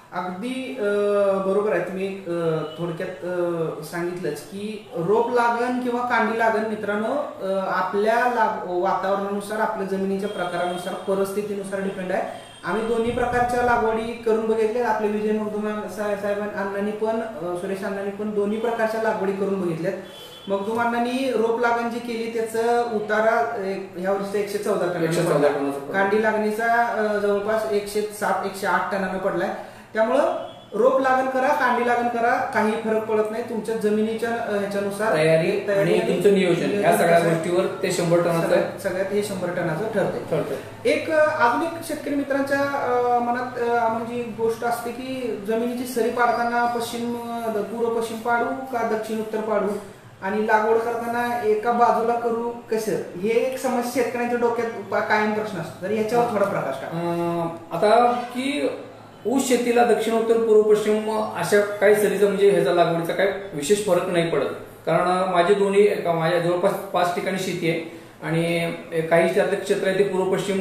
अगदी बरोबर आहे. तुम्ही थोडक्यात सांगितलंच की रोप लागण किंवा कांडी लागण मित्रांनो आपल्या वातावरणानुसार, आपल्या जमिनीच्या प्रकारानुसार, परिस्थितीनुसार डिपेंड आहे. आम्ही दोन्ही प्रकारच्या लागवडी करून बघितल्या. आपले विजय मगदुम साहेब अण्णांनी पण, सुरेश अण्णांनी पण दोन्ही प्रकारच्या लागवडी करून बघितल्यात. मगदुम अण्णांनी रोप लागण जी केली त्याचं उतारा ह्या वर्षी 114 टन, कांडी लागणीचा जवळपास 107-108 टनानं पडलाय. त्यामुळं रोप लागण करा, कांडी लागण करा, काही फरक पडत नाही. तुमच्या जमिनीच्या ह्याच्यानुसार तयारी आणि तुमचं नियोजन या सगळ्या गोष्टीवर ते 100 टनाचं सगळ्यात हे 100 टनाचं ठरते. एक अजून एक शेतकरी मित्रांच्या मनात म्हणजे गोष्ट असते की जमिनीची सरी पाडताना पूर्व पश्चिम पाडू का दक्षिण उत्तर पाडू, आणि लागवड करताना एका बाजूला करू कसं, हे एक समस्या शेतकऱ्यांच्या डोक्यात कायम प्रश्न असतो. तर याच्यावर थोडा प्रकाश टाका. आता की ऊस शेतीला दक्षिण उत्तर पूर्व पश्चिम अशा काही सरीचा म्हणजे ह्याचा लागवडीचा काही विशेष फरक नाही पडत. कारण माझे माझ्या जवळपास 5 ठिकाणी शेती आहे आणि काही त्यातलं क्षेत्र आहे ते पूर्व पश्चिम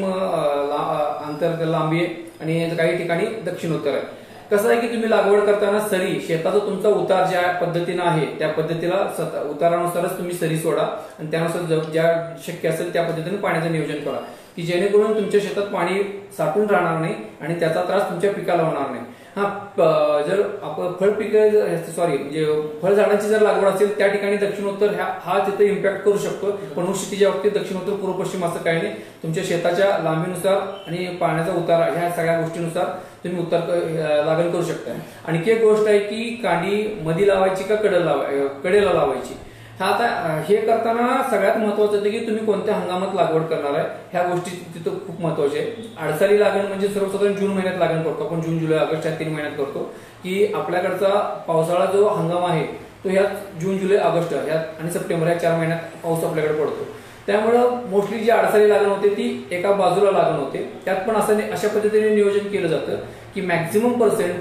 अंतर लांबी आहे आणि काही ठिकाणी दक्षिण उत्तर आहे. कसं आहे की तुम्ही लागवड करताना सरी, शेताचा तुमचा उतार ज्या पद्धतीनं आहे त्या पद्धतीला उतारानुसारच तुम्ही सरी सोडा आणि त्यानुसार ज्या शक्य असेल त्या पद्धतीने पाण्याचं नियोजन करा की जेणेकरून तुमच्या शेतात पाणी साठून राहणार नाही आणि त्याचा त्रास तुमच्या पिकाला होणार नाही. जर आपण म्हणजे फळझाडांची जर लागवड असेल त्या ठिकाणी दक्षिण उत्तर हा तिथे इम्पॅक्ट करू शकतो. पण ऊस शेतीच्या बाबतीत दक्षिण उत्तर पूर्व पश्चिम असं काही नाही. तुमच्या शेताच्या लांबीनुसार आणि पाण्याचा उतार ह्या सगळ्या गोष्टीनुसार तुम्ही लागण करू शकता. आणखी एक गोष्ट आहे की कांडी मध्ये लावायची का कडेला लावायची. आता हे करताना सगळ्यात महत्वाचं होतं की तुम्ही कोणत्या हंगामात लागवड करणार आहे ह्या गोष्टी तिथं खूप महत्वाच्या आहे. अडसाली लागण म्हणजे सर्वसाधारण जून महिन्यात लागण करतो आपण, जून जुलै ऑगस्ट या 3 महिन्यात करतो. की आपल्याकडचा पावसाळा जो हंगाम आहे तो ह्यात जून जुलै ऑगस्ट ह्यात आणि सप्टेंबर या 4 महिन्यात पाऊस आपल्याकडे पडतो. त्यामुळं मोस्टली जी अडसाली लागण होते ती एका बाजूला लागण होते. त्यात पण अशा पद्धतीने नियोजन केलं जातं की मॅक्झिमम पर्सेंट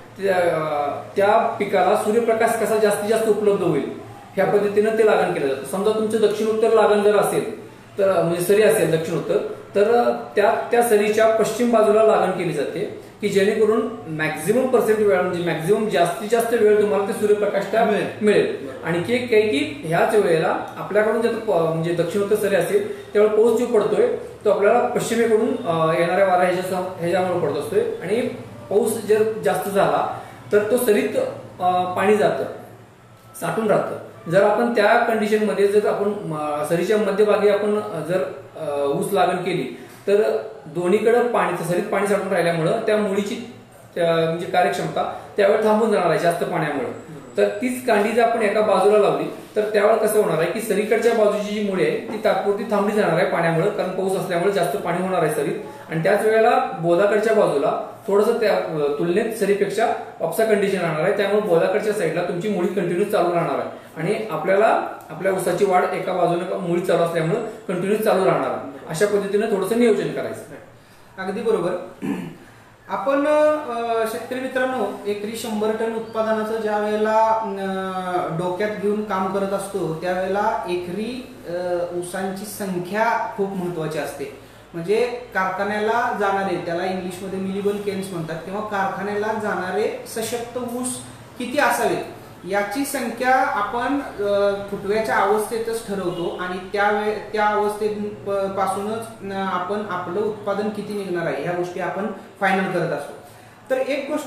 त्या पिकाला सूर्यप्रकाश कसा जास्तीत जास्त उपलब्ध होईल ह्या पद्धतीनं ते लागण केलं जातं. समजा तुमचं दक्षिण उत्तर लागण जर असेल तर म्हणजे सरी असेल दक्षिण उत्तर, तर त्या सरीच्या पश्चिम बाजूला लागण केली जाते की जेणेकरून मॅक्झिमम पर्सेंट वेळ म्हणजे मॅक्झिमम जास्तीत जास्त वेळ तुम्हाला ते सूर्यप्रकाश मिळेल. आणि एक काही की ह्याच वेळेला आपल्याकडून जर म्हणजे दक्षिण उत्तर सरी असेल त्यावेळेला पाऊस जो पडतोय तो आपल्याला पश्चिमेकडून येणाऱ्या वारा ह्याच्यामुळे पडत असतोय आणि पाऊस जर जास्त झाला तर तो सरीत पाणी जातं, साठून राहतं. जर आपण त्या कंडिशन मध्ये जर आपण सरीच्या मध्यभागी आपण जर ऊस लागण केली तर दोन्हीकडे सरीत पाणी साठून राहिल्यामुळं त्या मुळीची म्हणजे कार्यक्षमता त्यावेळेला थांबून जाणार आहे जास्त पाण्यामुळे. तर तीच कांडी जर आपण एका बाजूला लावली तर त्यावेळेला कसं होणार आहे की सरीकडच्या बाजूची जी मुळी आहे ती तात्पुरती थांबली जाणार आहे पाण्यामुळे, कारण पाऊस असल्यामुळे जास्त पाणी होणार आहे सरीत. आणि त्याच वेळेला बोधाकडच्या बाजूला थोडंसं त्या तुलनेत सरीपेक्षा ऑप्सा कंडिशन राहणार आहे. त्यामुळे बोधाकडच्या साईडला तुमची मुळी कंटिन्यूस चालू राहणार आहे आणि आपल्याला आपल्या ऊसाची वाढ एका बाजूने मुळी चालू असल्यामुळे कंटिन्यूस चालू राहणार आहे. अशा पद्धतीने थोडंसं नियोजन करायचं. अगदी बरोबर. आपण शेतकरी मित्रांनो एकरी 100 टन उत्पादनाचं ज्या वेळेला डोक्यात घेऊन काम करत असतो त्यावेळेला एकरी ऊसांची संख्या खूप महत्वाची असते. म्हणजे कारखान्याला जाणारे, त्याला इंग्लिशमध्ये मिलिबल केन्स म्हणतात, किंवा कारखान्याला जाणारे सशक्त ऊस किती असावेत याची संख्या आपण फुटव्याच्या अवस्थेतच ठरवतो आणि त्या अवस्थेपासूनच आपण आपलं उत्पादन किती निघणार आहे ह्या गोष्टी आपण फायनल करत असतो. तर एक गोष्ट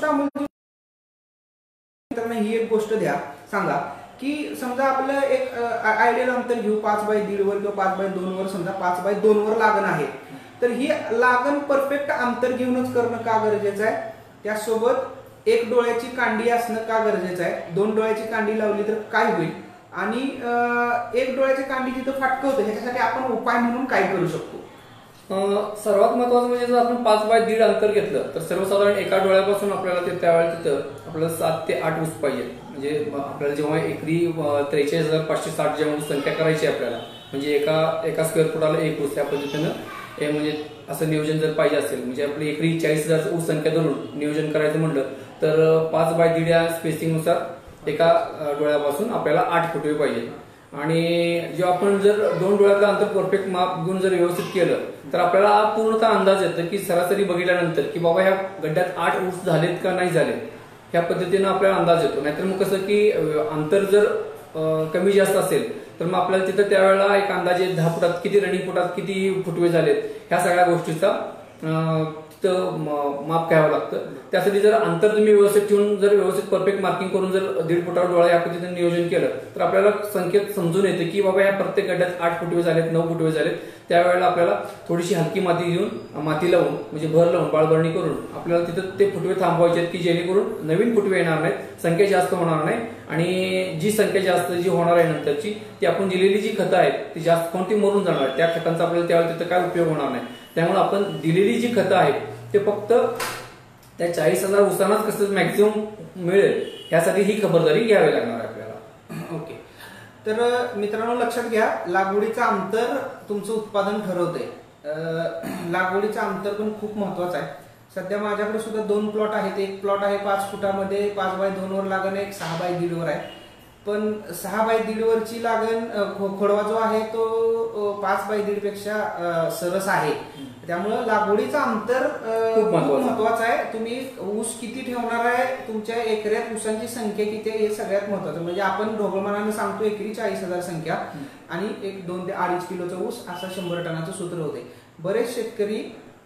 ही एक गोष्ट सांगा की समजा आपलं एक आयडियल अंतर घेऊ 5/1.5 वर किंवा 5/2 वर, समजा 5/2 वर लागण आहे तर ही लागण परफेक्ट अंतर घेऊनच करणं का गरजेचं आहे. त्यासोबत एक डोळ्याची कांडी असणं का गरजेचं आहे. 2 डोळ्याची कांडी लावली तर काय होईल आणि एक डोळ्याची कांडी जिथं फाटकं होतं ह्याच्यासाठी आपण उपाय म्हणून काय करू शकतो. सर्वात महत्वाचं म्हणजे जर आपण 5/1.5 अंतर घेतलं तर सर्वसाधारण एका डोळ्यापासून आपल्याला त्यावेळेला तिथं आपल्याला 7 ते 8 ऊस पाहिजे. म्हणजे आपल्याला जेव्हा एकरी 43,560 जेव्हा ऊस संख्या करायची आपल्याला, म्हणजे एका स्क्वेअर फुटाला 1 ऊस, त्या पद्धतीनं म्हणजे असं नियोजन जर पाहिजे असेल, म्हणजे आपली एकरी 40,000 ऊस संख्या धरून नियोजन करायचं म्हणलं तर 5/1.5 या स्पेसिंग नुसार एका डोळ्यापासून आपल्याला 8 फुटवे पाहिजे. आणि जेव्हा आपण जर 2 डोळ्यातलं अंतर परफेक्ट माप घेऊन जर व्यवस्थित केलं तर आपल्याला पूर्णतः अंदाज येतो की सरासरी बघितल्यानंतर की बाबा ह्या गड्ड्यात 8 ऊस झालेत का नाही झालेत, ह्या पद्धतीनं आपल्याला अंदाज येतो. नाहीतर मग कसं की अंतर जर कमी जास्त असेल तर मग आपल्याला तिथं त्यावेळेला एक अंदाजे 10 फुटात किती, रनिंग फुटात किती फुटवे झालेत ह्या सगळ्या गोष्टीचा तिथं माप घ्यावं लागतं. त्यासाठी जर अंतर तुम्ही व्यवस्थित ठेवून जर व्यवस्थित परफेक्ट मार्किंग करून जर 1.5 फुटावर डोळा या पद्धतीने नियोजन केलं तर आपल्याला संकेत समजून येते की बाबा या प्रत्येक गड्ड्यात 8 फुटवे झालेत, 9 फुटवे झालेत. त्यावेळेला आपल्याला थोडीशी हलकी माती घेऊन माती लावून म्हणजे भर लावून बाळभरणी करून आपल्याला तिथं ते फुटवे थांबवायचे आहेत की जेणेकरून नवीन फुटवे येणार नाहीत, संख्या जास्त होणार नाही आणि जी संख्या जास्त जी होणार आहे नंतरची ती आपण दिलेली जी खतं आहेत ती जास्त कोणती मरून जाणार आहेत, त्या खतांचा आपल्याला त्यावेळेला तिथं काय उपयोग होणार नाही. त्यामुळे आपण दिलेली जी खतं आहेत ते फक्त त्या 40,000 ऊसांनाच कसं मॅक्झिमम मिळेल यासाठी ही खबरदारी घ्यावी लागणार आहे आपल्याला. ओके. तर मित्रांनो लक्षात घ्या, लागवडीचं अंतर तुमचं उत्पादन ठरवते. लागवडीचं अंतर पण खूप महत्वाचं आहे. सध्या माझ्याकडे सुद्धा 2 प्लॉट आहेत. एक प्लॉट आहे 5 फुटामध्ये 5x2 वर लागण, एक 6x1.5 वर आहे. पण 6x1.5 वरची लागण खोडवा जो आहे तो 5x1.5 पेक्षा सरस आहे. त्यामुळं लागवडीचं अंतर खूप महत्वाचं आहे. तुम्ही ऊस किती ठेवणार आहे, तुमच्या एकऱ्यात ऊसांची संख्या किती आहे हे सगळ्यात महत्वाचं. म्हणजे आपण ढोबळमानाने सांगतो एकरी 40,000 संख्या आणि एक 2 ते 2.5 किलोचा ऊस असा 100 टनाचं सूत्र होते. बरेच शेतकरी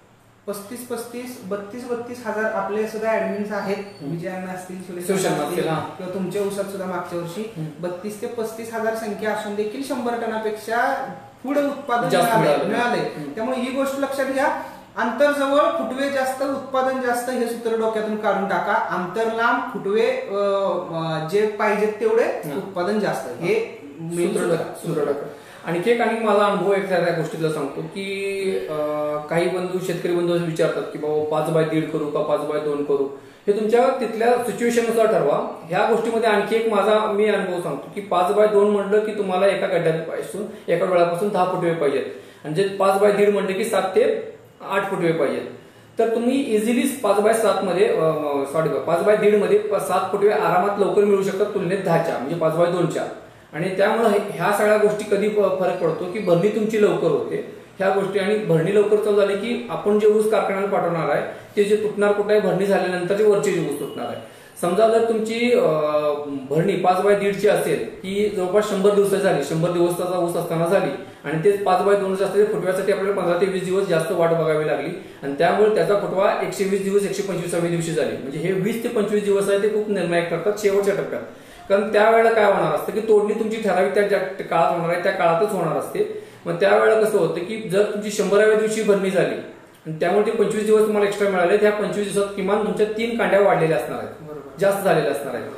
35,000-32,000 हजार आपले सुद्धा ऍडमिन्स आहेत, विजयांना असतील किंवा तुमच्या ऊसात सुद्धा मागच्या वर्षी 32,000 ते 35,000 संख्या असून देखील 100 टनापेक्षा पुढे उत्पादन मिळाले. त्यामुळे ही गोष्ट लक्षात घ्या, अंतर जवळ फुटवे जास्त उत्पादन जास्त हे सूत्र डोक्यातून काढून टाका. अंतर लांब फुटवे जे पाहिजेत तेवढे उत्पादन जास्त हे सूत्र. आणखी एक माझा अनुभव एक त्या गोष्टीला सांगतो की काही बंधू शेतकरी बंधू विचारतात की बाबा 5x1.5 करू का 5x2 करू, हे तुमच्या तिथल्या सिच्युएशननुसार ठरवा. ह्या गोष्टीमध्ये आणखी एक माझा मी अनुभव सांगतो की 5x2 म्हटलं की तुम्हाला एका गड्ड्यापासून एका डोळ्यापासून 10 फुटवे पाहिजेत आणि जे 5x1.5 म्हटलं की 7 ते 8 फुटवे पाहिजेत. तर तुम्ही इझिली 5x7 मध्ये 5x1.5 मध्ये 7 फुटवे आरामात लवकर मिळू शकतात तुलनेत 10च्या म्हणजे 5x2च्या. आणि त्यामुळे ह्या सगळ्या गोष्टी कधी फरक पडतो की भरणी तुमची लवकर होते ह्या गोष्टी. आणि भरणी लवकर चालू झाली की आपण जे ऊस कारखान्याला पाठवणार आहे ते जे तुटणार कुठे आहे, भरणी झाल्यानंतर जे वरचे जे ऊस तुटणार आहे. समजा जर तुमची भरणी 5x1.5 असेल की जवळपास 100 दिवस झाली, 100 दिवसाचा ऊस असताना झाली आणि ते 5x2 असते फुटव्यासाठी आपल्याला 15 ते 20 दिवस जास्त वाट बघावी लागली आणि त्यामुळे त्याचा फुटवा 120 दिवस 125व्या दिवशी झाली. म्हणजे हे 20 ते 25 दिवस आहे ते खूप निर्णायक ठरतात शेवटच्या टप्प्यात. कारण त्यावेळेला काय होणार असतं की तोडणी तुमची ठराविक त्या काळात होणार आहे त्या काळातच होणार असते. मग त्यावेळेला कसं होतं की जर तुमची 100व्या दिवशी भरणी झाली आणि त्यामुळे ते 25 दिवस तुम्हाला एक्स्ट्रा मिळाले, त्या 25 दिवसात किमान तुमच्या 3 कांड्या वाढलेल्या असणार आहेत, जास्त झालेल्या असणार आहेत.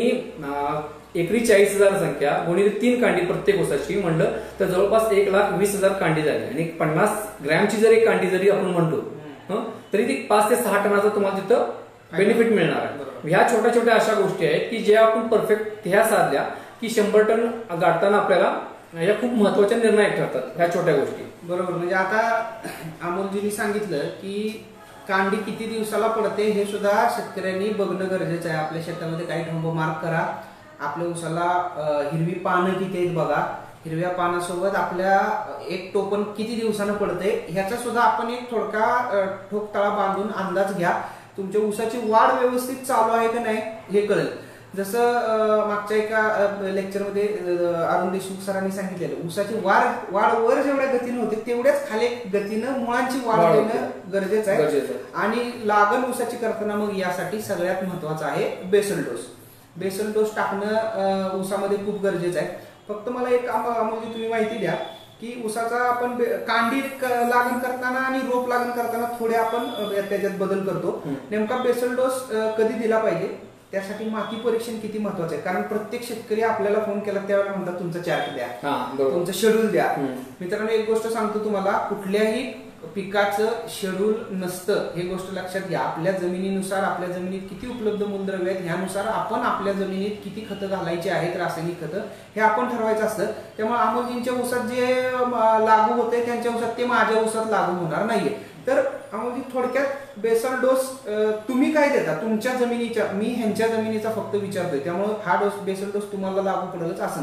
आणि एकरी 40,000 संख्या गुणिले 3 कांडी प्रत्येक ऊसाची म्हणलं तर जवळपास 1,20,000 कांडी झाली. आणि 50 ग्रॅमची जर एक कांडी जरी आपण म्हणतो तरी ती 5 ते 6 टनाचं तुम्हाला तिथं बेनिफिट मिळणार आहे. ह्या छोट्या छोट्या अशा गोष्टी आहेत की ज्या आपण परफेक्ट ह्या साधल्या की 100 टन गाठताना आपल्याला या खूप महत्वाच्या निर्णायक ठरतात ह्या छोट्या गोष्टी. बरोबर. म्हणजे आता अमोलजींनी सांगितलं की कांडी किती दिवसाला पडते हे सुद्धा शेतकऱ्यांनी बघणं गरजेचं आहे. आपल्या शेतामध्ये काही ठोंब मार्क करा, आपल्या ऊसाला हिरवी पानं किती आहेत बघा, हिरव्या पानासोबत आपल्या एक टोपण किती दिवसानं पडते ह्याचा सुद्धा आपण एक ठोकताळा बांधून अंदाज घ्या. तुमच्या ऊसाची वाढ व्यवस्थित चालू आहे का नाही हे कळेल. जसं मागच्या एका लेक्चरमध्ये अरुण देशमुख सरांनी सांगितलेलं, ऊसाची वाढ वर जेवढ्या गतीनं होते तेवढ्याच खाली गतीनं मुळांची वाढ होणं गरजेचं आहे. आणि लागण ऊसाची करताना मग यासाठी सगळ्यात महत्वाचं आहे बेसल डोस. बेसल डोस टाकणं ऊसामध्ये खूप गरजेचं आहे. फक्त मला एक अमोलजी तुम्ही माहिती द्या की ऊसाचा आपण कांडी लागण करताना आणि रोप लागण करताना थोडे आपण त्याच्यात बदल करतो. नेमका बेसल डोस कधी दिला पाहिजे त्यासाठी माती परीक्षण किती महत्वाचं आहे. कारण प्रत्येक शेतकरी आपल्याला फोन केला त्यावेळेला म्हणतात तुमचा चार्ट द्या, तुमचं शेड्यूल द्या. मित्रांनो एक गोष्ट सांगतो तुम्हाला, कुठल्याही पिकाचं शेड्यूल नसतं हे गोष्ट लक्षात घ्या. आपल्या जमिनीनुसार आपल्या जमिनीत किती उपलब्ध मूलद्रव्य आहेत ह्यानुसार आपण आपल्या जमिनीत किती खतं घालायची आहेत रासायनिक खतं हे आपण ठरवायचं असतं. त्यामुळे अमोलजींच्या ऊसात जे लागू होते त्यांच्या ऊसात ते माझ्या ऊसात लागू होणार नाहीये. तर अमोलजी थोडक्यात बेसल डोस तुम्ही काय देता तुमच्या जमिनीच्या, मी ह्यांच्या जमिनीचा फक्त विचारतोय त्यामुळे हा डोस बेसल डोस तुम्हाला लागू पडेलच असं नाही.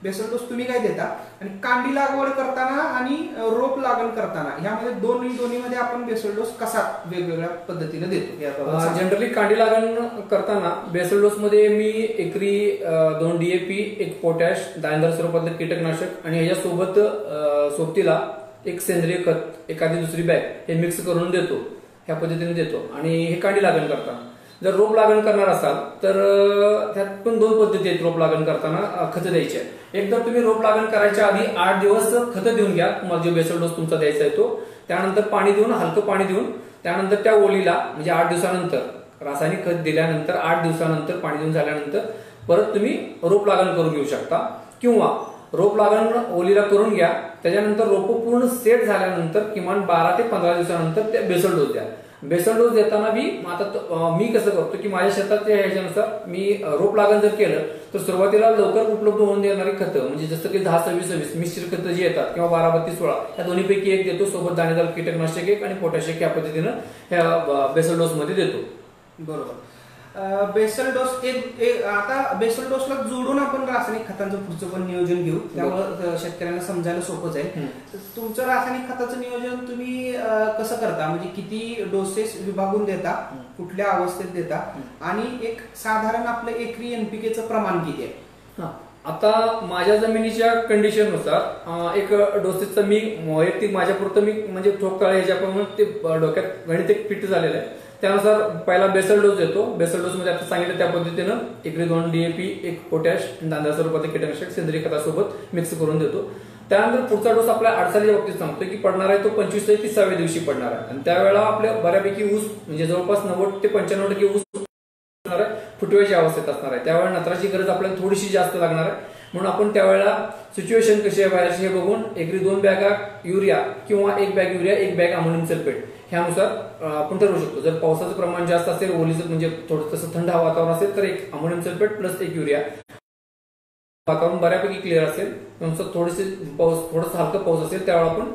बेसल डोस तुम्ही काय देता, आणि कांडी लागवड करताना आणि रोप लागण करताना ह्यामध्ये दोन्हीमध्ये आपण बेसल डोस कसा वेगवेगळ्या पद्धतीने देतो? जनरली कांडी लागण करताना बेसल डोस मध्ये मी एकरी 2 DAP, 1 पोटॅश, दाणेदार स्वरूपातलं कीटकनाशक आणि ह्याच्यासोबत सोबतीला एक सेंद्रिय खत, एखादी दुसरी बॅग हे मिक्स करून देतो. ह्या पद्धतीने देतो. आणि हे कांडी लागण करताना. जर रोप लागण करणार असाल तर त्यात पण 2 पद्धती आहेत रोप लागण करताना खत द्यायचे. एक तर तुम्ही रोप लागण करायच्या आधी 8 दिवस खत देऊन घ्या, तुम्हाला जो बेसल डोस तुमचा द्यायचा आहे तो. त्यानंतर पाणी देऊन, हलकं पाणी देऊन, त्यानंतर त्या ओलीला म्हणजे 8 दिवसानंतर रासायनिक खत दिल्यानंतर 8 दिवसानंतर पाणी देऊन झाल्यानंतर परत तुम्ही रोप लागण करून घेऊ शकता. किंवा रोप लागण ओलीला करून घ्या, त्याच्यानंतर रोप पूर्ण सेट झाल्यानंतर किमान 12 ते 15 दिवसानंतर ते बेसल डोस द्या. बेसल डोस देताना मी कसं करतो की माझ्या शेताच्या ह्याच्यानुसार मी रोप लागण जर केलं तर सुरुवातीला लवकर उपलब्ध होऊन देणारी खतं म्हणजे जसं की 10-26-26 मिश्र खतं जी येतात किंवा 12-32-16 या दोन्हीपैकी एक देतो. सोबत दाणेदार कीटकनाशक 1 आणि पोटॅशियम या पद्धतीनं ह्या बेसल डोस मध्ये देतो. बरोबर. बेसल डोस आता बेसल डोसला जोडून आपण रासायनिक खतांचं पुढचं पण नियोजन घेऊ, त्यामुळे शेतकऱ्यांना समजायला सोपं जाईल. तुमचं रासायनिक खताचं नियोजन तुम्ही कसं करता, म्हणजे किती डोसेस विभागून देता, कुठल्या अवस्थेत देता, आणि एक साधारण आपलं एकरी NPK प्रमाण किती आहे? आता माझ्या जमिनीच्या कंडिशननुसार एक डोसेसचं मी वैयक्तिक माझ्यापुरतं मी म्हणजे ठोक ह्याच्याप्रमाणे ते डोक्यात गणित एक फिट झालेलं आहे. त्यानुसार पहिला बेसल डोस देतो. बेसल डोस मध्ये आता सांगितलं त्या पद्धतीनं एकरी 2 DAP, 1 पोटॅश, दाणेदार स्वरूपातलं कीटकनाशक सेंद्रिय खतासोबत मिक्स करून देतो. त्यानंतर पुढचा डोस आपल्या अडसालीच्या बाबतीत सांगतो की पडणार आहे तो 25 ते 30व्या दिवशी पडणार आहे. आणि त्यावेळेला आपल्या बऱ्यापैकी ऊस म्हणजे जवळपास 90 ते 95% ऊस फुटव्याची अवस्थेत असणार आहे. त्यावेळेला नत्राची गरज आपल्याला थोडीशी जास्त लागणार आहे. म्हणून आपण त्यावेळेला सिच्युएशन कशी आहे बाहेरची हे बघून एकरी 2 बॅगा युरिया किंवा 1 bag urea, 1 bag ammonium sulphate ह्यानुसार आपण ठरवू शकतो. जर पावसाचं प्रमाण जास्त असेल, ओलीचं म्हणजे थोडं तसं थंड वातावरण असेल तर 1 अमोनियम सल्फेट प्लस 1 युरिया. वातावरण बऱ्यापैकी क्लिअर असेल, त्यानुसार थोडंसं हलकं पाऊस असेल त्यावेळेला आपण.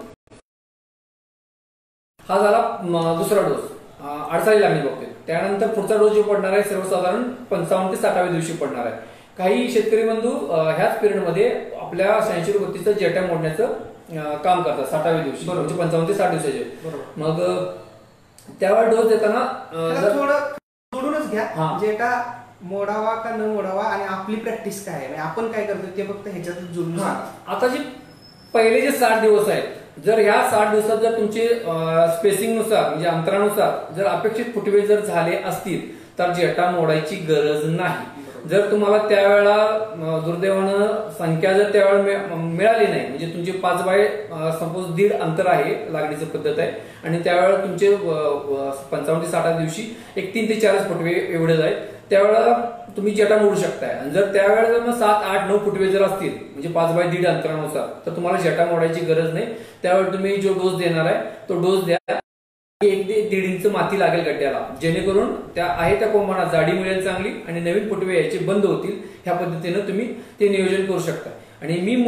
हा झाला दुसरा डोस अडसाली लागणी बघतोय. त्यानंतर पुढचा डोस जो पडणार आहे सर्वसाधारण 55 ते 60व्या दिवशी पडणार आहे. काही शेतकरी बंधू ह्याच पिरियडमध्ये आपल्या 86-32 जेटा मोडण्याचं काम करतात 60व्या दिवशी, म्हणजे 55 ते 60 दिवसाचे. मग त्यावेळेस डोस देताना थोडं जोडूनच घ्या, जेटा मोडावा का न मोडावा आणि आपली प्रॅक्टिस काय आहे, आपण काय करतो ते फक्त ह्याच्यात जोडून. आता जे पहिले जे 60 दिवस आहेत, जर ह्या 60 दिवसात जर तुमचे स्पेसिंगनुसार म्हणजे अंतरानुसार जर अपेक्षित फुटवे जर झाले असतील तर जेटा मोडायची गरज नाही. जर तुम्हाला त्यावेळेला दुर्दैवानं संख्या जर त्यावेळेला मिळाली नाही, म्हणजे तुमचे 5 बाय सपोज 1.5 अंतर आहे लागणीची पद्धत आहे आणि त्यावेळेला तुमचे 55 ते 60 दिवशी एक 3 ते 4 फुटवे एवढे आहेत, त्यावेळेला तुम्ही जेटा मोडू शकताय. आणि जर त्यावेळेला मग 7, 8, 9 फुटवे जर असतील म्हणजे 5 बाय 1.5 अंतरानुसार तर तुम्हाला जेटा मोडायची गरज नाही. त्यावेळेला तुम्ही जो डोस देणार आहे तो डोस द्या. 1 ते 1.5 इंच माती लागेल गड्ड्याला, जेणेकरून त्या कोंबाना जाडी मिळेल चांगली आणि नवीन फुटवे यायचे बंद होतील. ह्या पद्धतीनं तुम्ही ते नियोजन करू शकता. आणि मी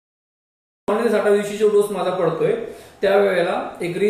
60 दिवशी जो डोस माझा पडतोय त्यावेळेला एकरी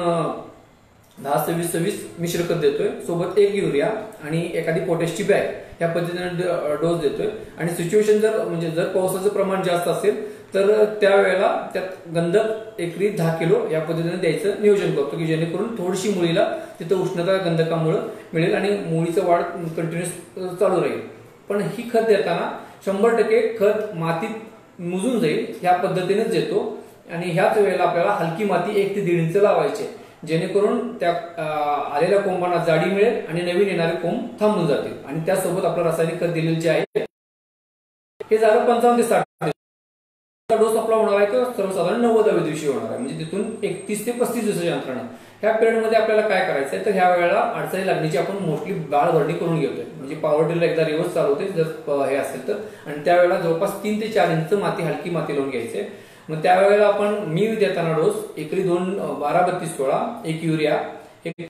10-26-26 मिश्र खत देतोय, सोबत 1 युरिया आणि एखादी पोटॅशची बॅग ह्या पद्धतीने डोस देतोय. आणि सिच्युएशन जर पावसाचं प्रमाण जास्त असेल तर त्यावेळेला त्यात गंधक एकरी 10 किलो या पद्धतीने द्यायचं नियोजन करतो की जेणेकरून थोडीशी मुळीला तिथं उष्णता गंधकामुळे मिळेल आणि मुळीचं वाढ कंटिन्युअस चालू राहील. पण ही खत देताना 100% खत मातीत मुजून जाईल ह्या पद्धतीनेच देतो. आणि ह्याच वेळेला आपल्याला हलकी माती 1 ते 1.5 इंच लावायची, जेणेकरून त्या आलेल्या कोंबांना जाडी मिळेल आणि नवीन येणारे कोंब थांबून जातील. आणि त्यासोबत आपलं रासायनिक खत दिलेलं जे आहे हे झालं 55 ते 60. डोस आपला होणार आहे तो सर्वसाधारण 90व्या दिवशी होणार आहे, म्हणजे तिथून 31 ते 35 दिवसाच्या अंतरानं. ह्या पिरियडमध्ये आपल्याला काय करायचं आहे तर ह्या वेळेला अडचणी लागण्याची आपण मोस्टली बाळ भरणी करून घेतोय, म्हणजे पॉवर ड्रिल एकदा रिव्हर्स चालू होते जर हे असेल तर. आणि त्यावेळेला जवळपास 3 ते 4 इंच माती हलकी माती लावून घ्यायचे. मग त्यावेळेला आपण मी देताना डोस एकरी 12-32-16 1 युरिया, 1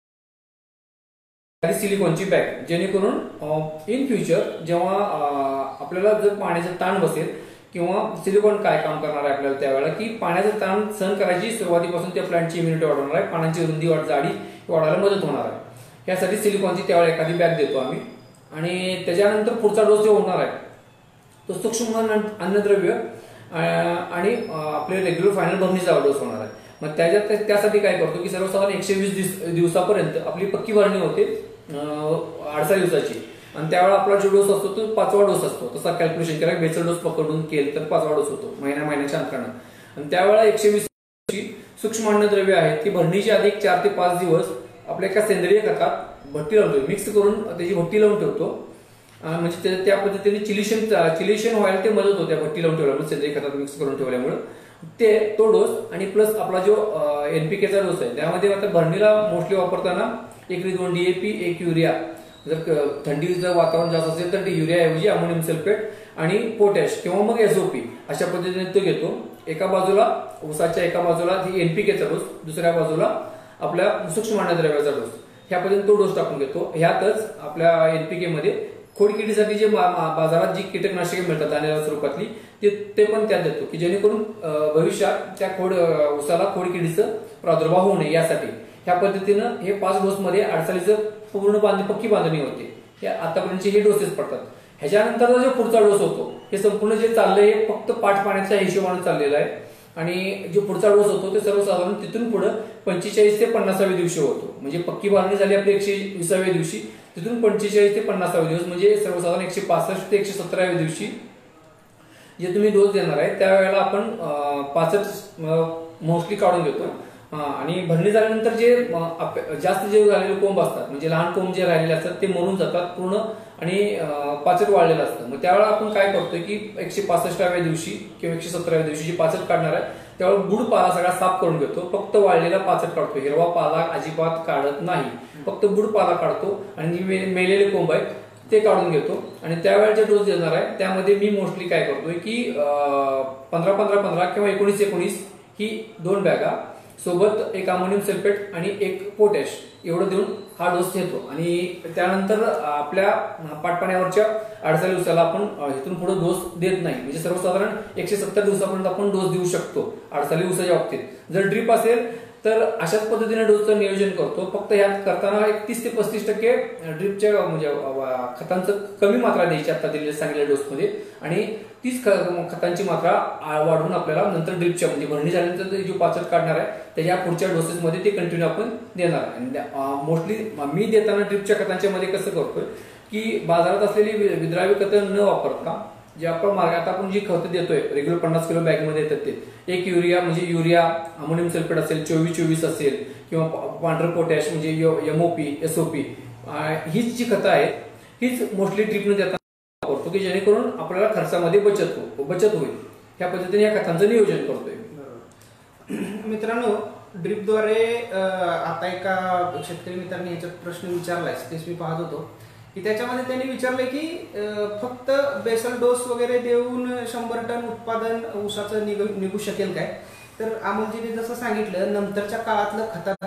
सिलिकॉनची बॅग, जेणेकरून इन फ्युचर जेव्हा आपल्याला जर पाण्याचा ताण बसेल किंवा सिलिकॉन काय काम करणार आहे आपल्याला त्यावेळेला की पाण्याचा ताण सहन करायची सुरुवातीपासून त्या प्लांटची इम्युनिटी वाढवणार आहे, पाण्याची रुंदी जाडी वाढायला मदत होणार आहे. यासाठी सिलिकॉनची त्यावेळेला एखादी बॅग देतो आम्ही. आणि त्याच्यानंतर पुढचा डोस जो होणार आहे तो सूक्ष्म अन्नद्रव्य आणि आपले रेग्युलर फायनल भरणीचा डोस होणार आहे. मग त्यासाठी काय करतो की सर्वसाधारण 120 दिवसापर्यंत आपली पक्की भरणी होते 68 दिवसाची, आणि त्यावेळेला आपला जो डोस असतो तो 5वा डोस असतो. तसा कॅल्क्युलेशन करा, बेसल डोस पकडून केलं तर 5वा डोस होतो महिन्याच्या अंतरानं. आणि त्यावेळेला 120 सूक्ष्म अन्नद्रव्य आहेत ती भरणीच्या आधी 4 ते 5 दिवस आपल्या एका सेंद्रिय खतात भट्टी लावतो, मिक्स करून त्याची भट्टी लावून ठेवतो. म्हणजे त्या पद्धतीने चिलिशन व्हायला ते मदत होते भट्टी लावून ठेवल्यामुळे, सेंद्रिय खतात मिक्स करून ठेवल्यामुळे. तो डोस आणि प्लस आपला जो एनपीकेचा डोस आहे त्यामध्ये आता भरणीला मोस्टली वापरताना एकरी 2 DAP 1 युरिया. जर थंडीचं वातावरण जास्त असेल तर युरियाऐवजी अमोनियम सल्फेट आणि पोटॅश किंवा मग SOP अशा पद्धतीने तो घेतो. एका बाजूला ऊसाच्या एका बाजूला एनपीकेचा डोस, दुसऱ्या बाजूला आपल्या सूक्ष्म अन्नद्रव्याचा डोस, ह्या पद्धतीने तो डोस टाकून घेतो. ह्यातच आपल्या एनपीके मध्ये खोडकिडीसाठी जे बाजारात जी कीटकनाशके मिळतात दाणेदार स्वरूपातली ते पण त्यात देतो की जेणेकरून भविष्यात त्या ऊसाला खोडकिडीचं प्रादुर्भाव होऊ नये यासाठी. ह्या पद्धतीनं हे 5 डोस मध्ये 48चं पूर्ण पक्की बांधणी होते. हे आतापर्यंतचे हे डोसेस पडतात. ह्याच्यानंतरचा जो पुढचा डोस होतो हे संपूर्ण जे चाललंय हे फक्त पाठ पाण्याच्या हिशोबाने चाललेलं आहे. आणि जो पुढचा डोस होतो ते सर्वसाधारण तिथून पुढे 45 ते 50व्या दिवशी होतो. म्हणजे पक्की बांधणी झाली आपली 120व्या दिवशी, तिथून 45 ते 50वे दिवस म्हणजे सर्वसाधारण 165 ते 117व्या दिवशी जे तुम्ही डोस देणार आहे त्यावेळेला आपण 5 मोस्टली काढून घेतो. आणि भरणी झाल्यानंतर जे जास्त जे झालेले कोंब असतात म्हणजे लहान कोंब जे राहिलेले असतात ते मरून जातात पूर्ण आणि 5 वाढलेलं असतं. मग त्यावेळेला आपण काय करतोय की 165व्या दिवशी किंवा 117व्या दिवशी जी 5 काढणार आहे त्यावेळेला बुड पाला सगळा साफ करून घेतो. फक्त वाढलेला 5 काढतो, हिरवा पाला अजिबात काढत नाही, फक्त बुड पाला काढतो आणि जे मेलेले कोंब आहेत ते काढून घेतो. आणि त्यावेळेला जे डोस देणार आहे त्यामध्ये मी मोस्टली काय करतोय की 15-15-15 किंवा 19-19 ही 2 बॅगा सोबत 1 अमोनियम सल्फेट आणि 1 पोटॅश एवढं देऊन हा डोस घेतो. आणि त्यानंतर आपल्या पाटपाण्यावरच्या 48 दिवसाला आपण इथून पुढे डोस देत नाही. म्हणजे सर्वसाधारण 170 दिवसापर्यंत आपण डोस देऊ शकतो 48 दिवसाच्या बाबतीत. जर ड्रीप असेल तर अशाच पद्धतीने डोसचं नियोजन करतो. फक्त ह्यात करताना 30 ते 35% ड्रीपच्या म्हणजे खतांचं कमी मात्रा द्यायची आता सांगितलेल्या डोसमध्ये, आणि 30 खतांची मात्रा वाढवून आपल्याला नंतर ड्रीपच्या म्हणजे भरणी झाल्यानंतर जो 5 काढणार आहे त्याच्या पुढच्या डोसेसमध्ये ते कंटिन्यू आपण देणार आहे. मोस्टली मी देताना ड्रीपच्या खतांच्या मध्ये कसं करतोय की बाजारात असलेली विद्राव्य खतं न वापरता जे आपण मार्गात आपण जी खतं देतोय रेग्युलर 50 किलो बॅगमध्ये येतात ते 1 युरिया म्हणजे युरिया अमोनियम सल्फेट असेल 24-24 असेल किंवा पांढरं पोटॅश म्हणजे MOP SOP हीच जी खतं आहेत हीच मोस्टली ड्रीपने देताना करतो की जेणेकरून आपल्याला खर्चामध्ये बचत होईल. ह्या पद्धतीने या खतांचं नियोजन करतोय. मित्रांनो, ड्रीपद्वारे आता एका शेतकरी मित्रांनी याच्यात प्रश्न विचारलाय तेच मी पाहत होतो की त्याच्यामध्ये त्यांनी विचारलंय की फक्त बेसल डोस वगैरे देऊन 100 टन उत्पादन ऊसाचं निघू शकेल काय. तर अमोलजीने जसं सांगितलं नंतरच्या काळातलं खतात,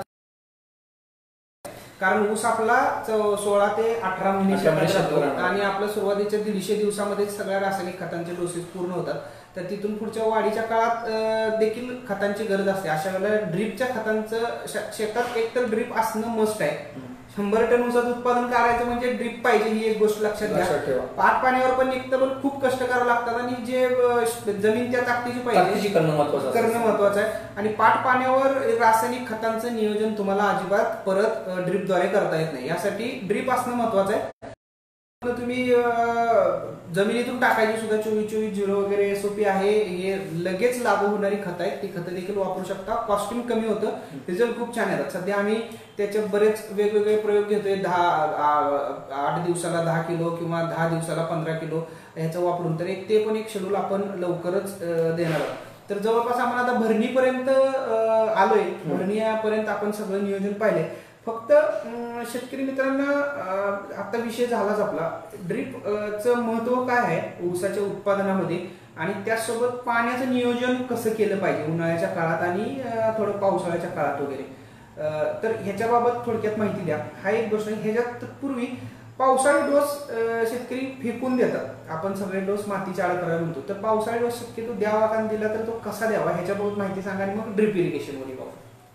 कारण ऊस आपला 16 ते 18 महिने आणि आपल्या सुरुवातीच्या 150 दिवसामध्ये सगळ्या रासायनिक खतांचे डोसेस पूर्ण होतात. तर तिथून पुढच्या वाढीच्या काळात देखील खतांची गरज असते. अशा वेळेला ड्रीपच्या खतांचं शेतात एकतर ड्रीप असणं मस्ट आहे. 100 टन ऊसाचं उत्पादन करायचं म्हणजे ड्रीप पाहिजे ही एक गोष्ट लक्षात घ्या. पाट पाण्यावर पण निघतं पण खूप कष्ट करावं लागतात आणि जे जमीन त्या ताकदीची पाहिजे करणं महत्वाचं आहे. आणि पाट पाण्यावर रासायनिक खतांचं नियोजन तुम्हाला अजिबात परत ड्रीपद्वारे करता येत नाही. यासाठी ड्रीप असणं महत्वाचं आहे. तुम्ही जमिनीतून टाकायची सुद्धा 24-24-0 वगैरे SOP आहे, हे लगेच लागू होणारी खतं आहेत. ती खतं देखील वापरू शकता. कॉस्टिंग कमी होतं, रिझल्ट खूप छान येतात. सध्या आम्ही त्याचे बरेच वेगवेगळे प्रयोग घेतोय. 8 दिवसाला 10 किलो किंवा 10 दिवसाला 15 किलो ह्याचं वापरून. तर ते पण एक शेड्यूल आपण लवकरच देणार आहोत. तर जवळपास आपण आता भरणीपर्यंत आलोय. भरणीपर्यंत आपण सगळं नियोजन पाहिले. फक्त शेतकरी मित्रांना आता विषय झालाच आपला ड्रीपचं महत्व काय आहे ऊसाच्या उत्पादनामध्ये आणि त्याचसोबत पाण्याचं नियोजन कसं केलं पाहिजे उन्हाळ्याच्या काळात आणि थोडं पावसाळ्याच्या काळात वगैरे. तर ह्याच्याबाबत थोडक्यात माहिती द्या. हा एक गोष्ट. ह्याच्यात पूर्वी पावसाळी डोस शेतकरी फेकून देतात. आपण सगळे डोस मातीच्या आड करायला म्हणतो. तर पावसाळी डोस शक्यतो द्यावा का दिला तर तो कसा द्यावा ह्याच्याबाबत माहिती सांगा आणि मग ड्रीप इरिगेशन मध्ये पाहू.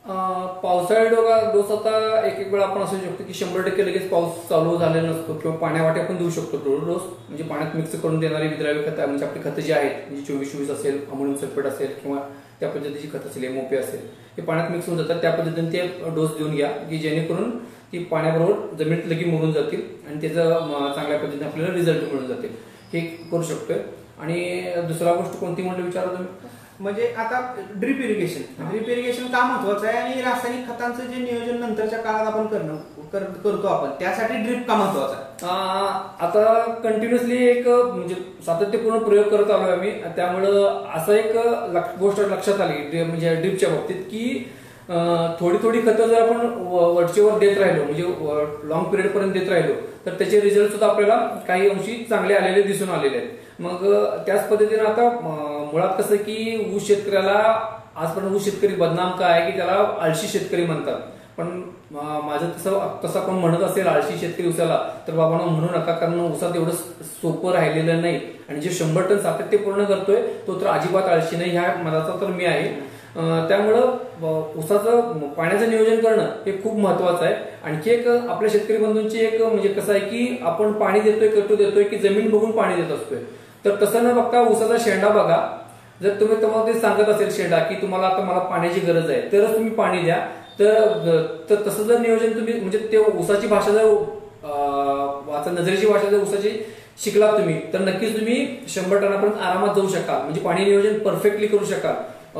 पावसाळी डोस आता एक एक वेळा आपण असू शकतो की 100% लगेच पाऊस चालू झालेला नसतो किंवा पाण्यावाटे आपण देऊ शकतो डोस, म्हणजे पाण्यात मिक्स करून देणारी विद्राव्य खतं म्हणजे आपली खतं जी आहेत, म्हणजे 24-24 असेल, अमोनियम सल्फेट असेल किंवा त्या पद्धतीची खत असेल, MOP असेल, हे पाण्यात मिक्स होऊन जातात. त्या पद्धतीने ते डोस देऊन घ्या की जेणेकरून ती पाण्याबरोबर जमिनीत लगेच मुरून जातील आणि त्याचं चांगल्या पद्धतीने आपल्याला रिझल्ट मिळून जातील. हे करू शकतोय. आणि दुसरा गोष्ट कोणती म्हणलं विचारा तुम्ही? म्हणजे आता ड्रिप इरिगेशन का महत्वाचं आहे आणि रासायनिक खतांचं जे नियोजन नंतरच्या काळात आपण करतो आपण, त्यासाठी ड्रिप का महत्वाचा आहे? आता कंटिन्युअसली एक म्हणजे सातत्यपूर्ण प्रयोग करत आलोय आम्ही, त्यामुळं असं एक गोष्ट लक्षात आली म्हणजे ड्रिपच्या बाबतीत की थोडी थोडी खतं जर आपण वरचेवर देत राहिलो, म्हणजे लॉंग पिरियड पर्यंत देत राहिलो, तर त्याचे रिझल्ट सुद्धा आपल्याला काही अंशी चांगले आलेले दिसून आलेले आहेत. मग त्याच पद्धतीने आता मुळात कसं की ऊस शेतकऱ्याला आजपर्यंत ऊस शेतकरी बदनाम काय आहे की त्याला आळशी शेतकरी म्हणतात. पण माझं तसं कोण म्हणत असेल आळशी शेतकरी ऊसाला, तर बाबांना म्हणू नका, कारण ऊसात एवढं सोपं राहिलेलं नाही. आणि जे 100 टन सातत्यपूर्ण करतोय तो तर अजिबात आळशी नाही, ह्या मनाचा तर मी आहे. त्यामुळं ऊसाचं पाण्याचं नियोजन करणं हे खूप महत्वाचं आहे. आणखी एक आपल्या शेतकरी बंधूंची एक म्हणजे कसं आहे की आपण पाणी देतोय, कटू देतोय की जमीन बघून पाणी देत असतोय. तर तसं न बघता ऊसाचा शेंडा बघा. जर तुम्हाला ते सांगत असेल शेंडा की तुम्हाला आता मला पाण्याची गरज आहे, तरच तुम्ही पाणी द्या. तर तसं जर नियोजन तुम्ही म्हणजे ते ऊसाची भाषा जर नजरेची भाषा जर ऊसाची शिकलात तुम्ही, तर नक्कीच तुम्ही 100 टनापर्यंत आरामात जाऊ शकाल, म्हणजे पाणी नियोजन परफेक्टली करू शकाल.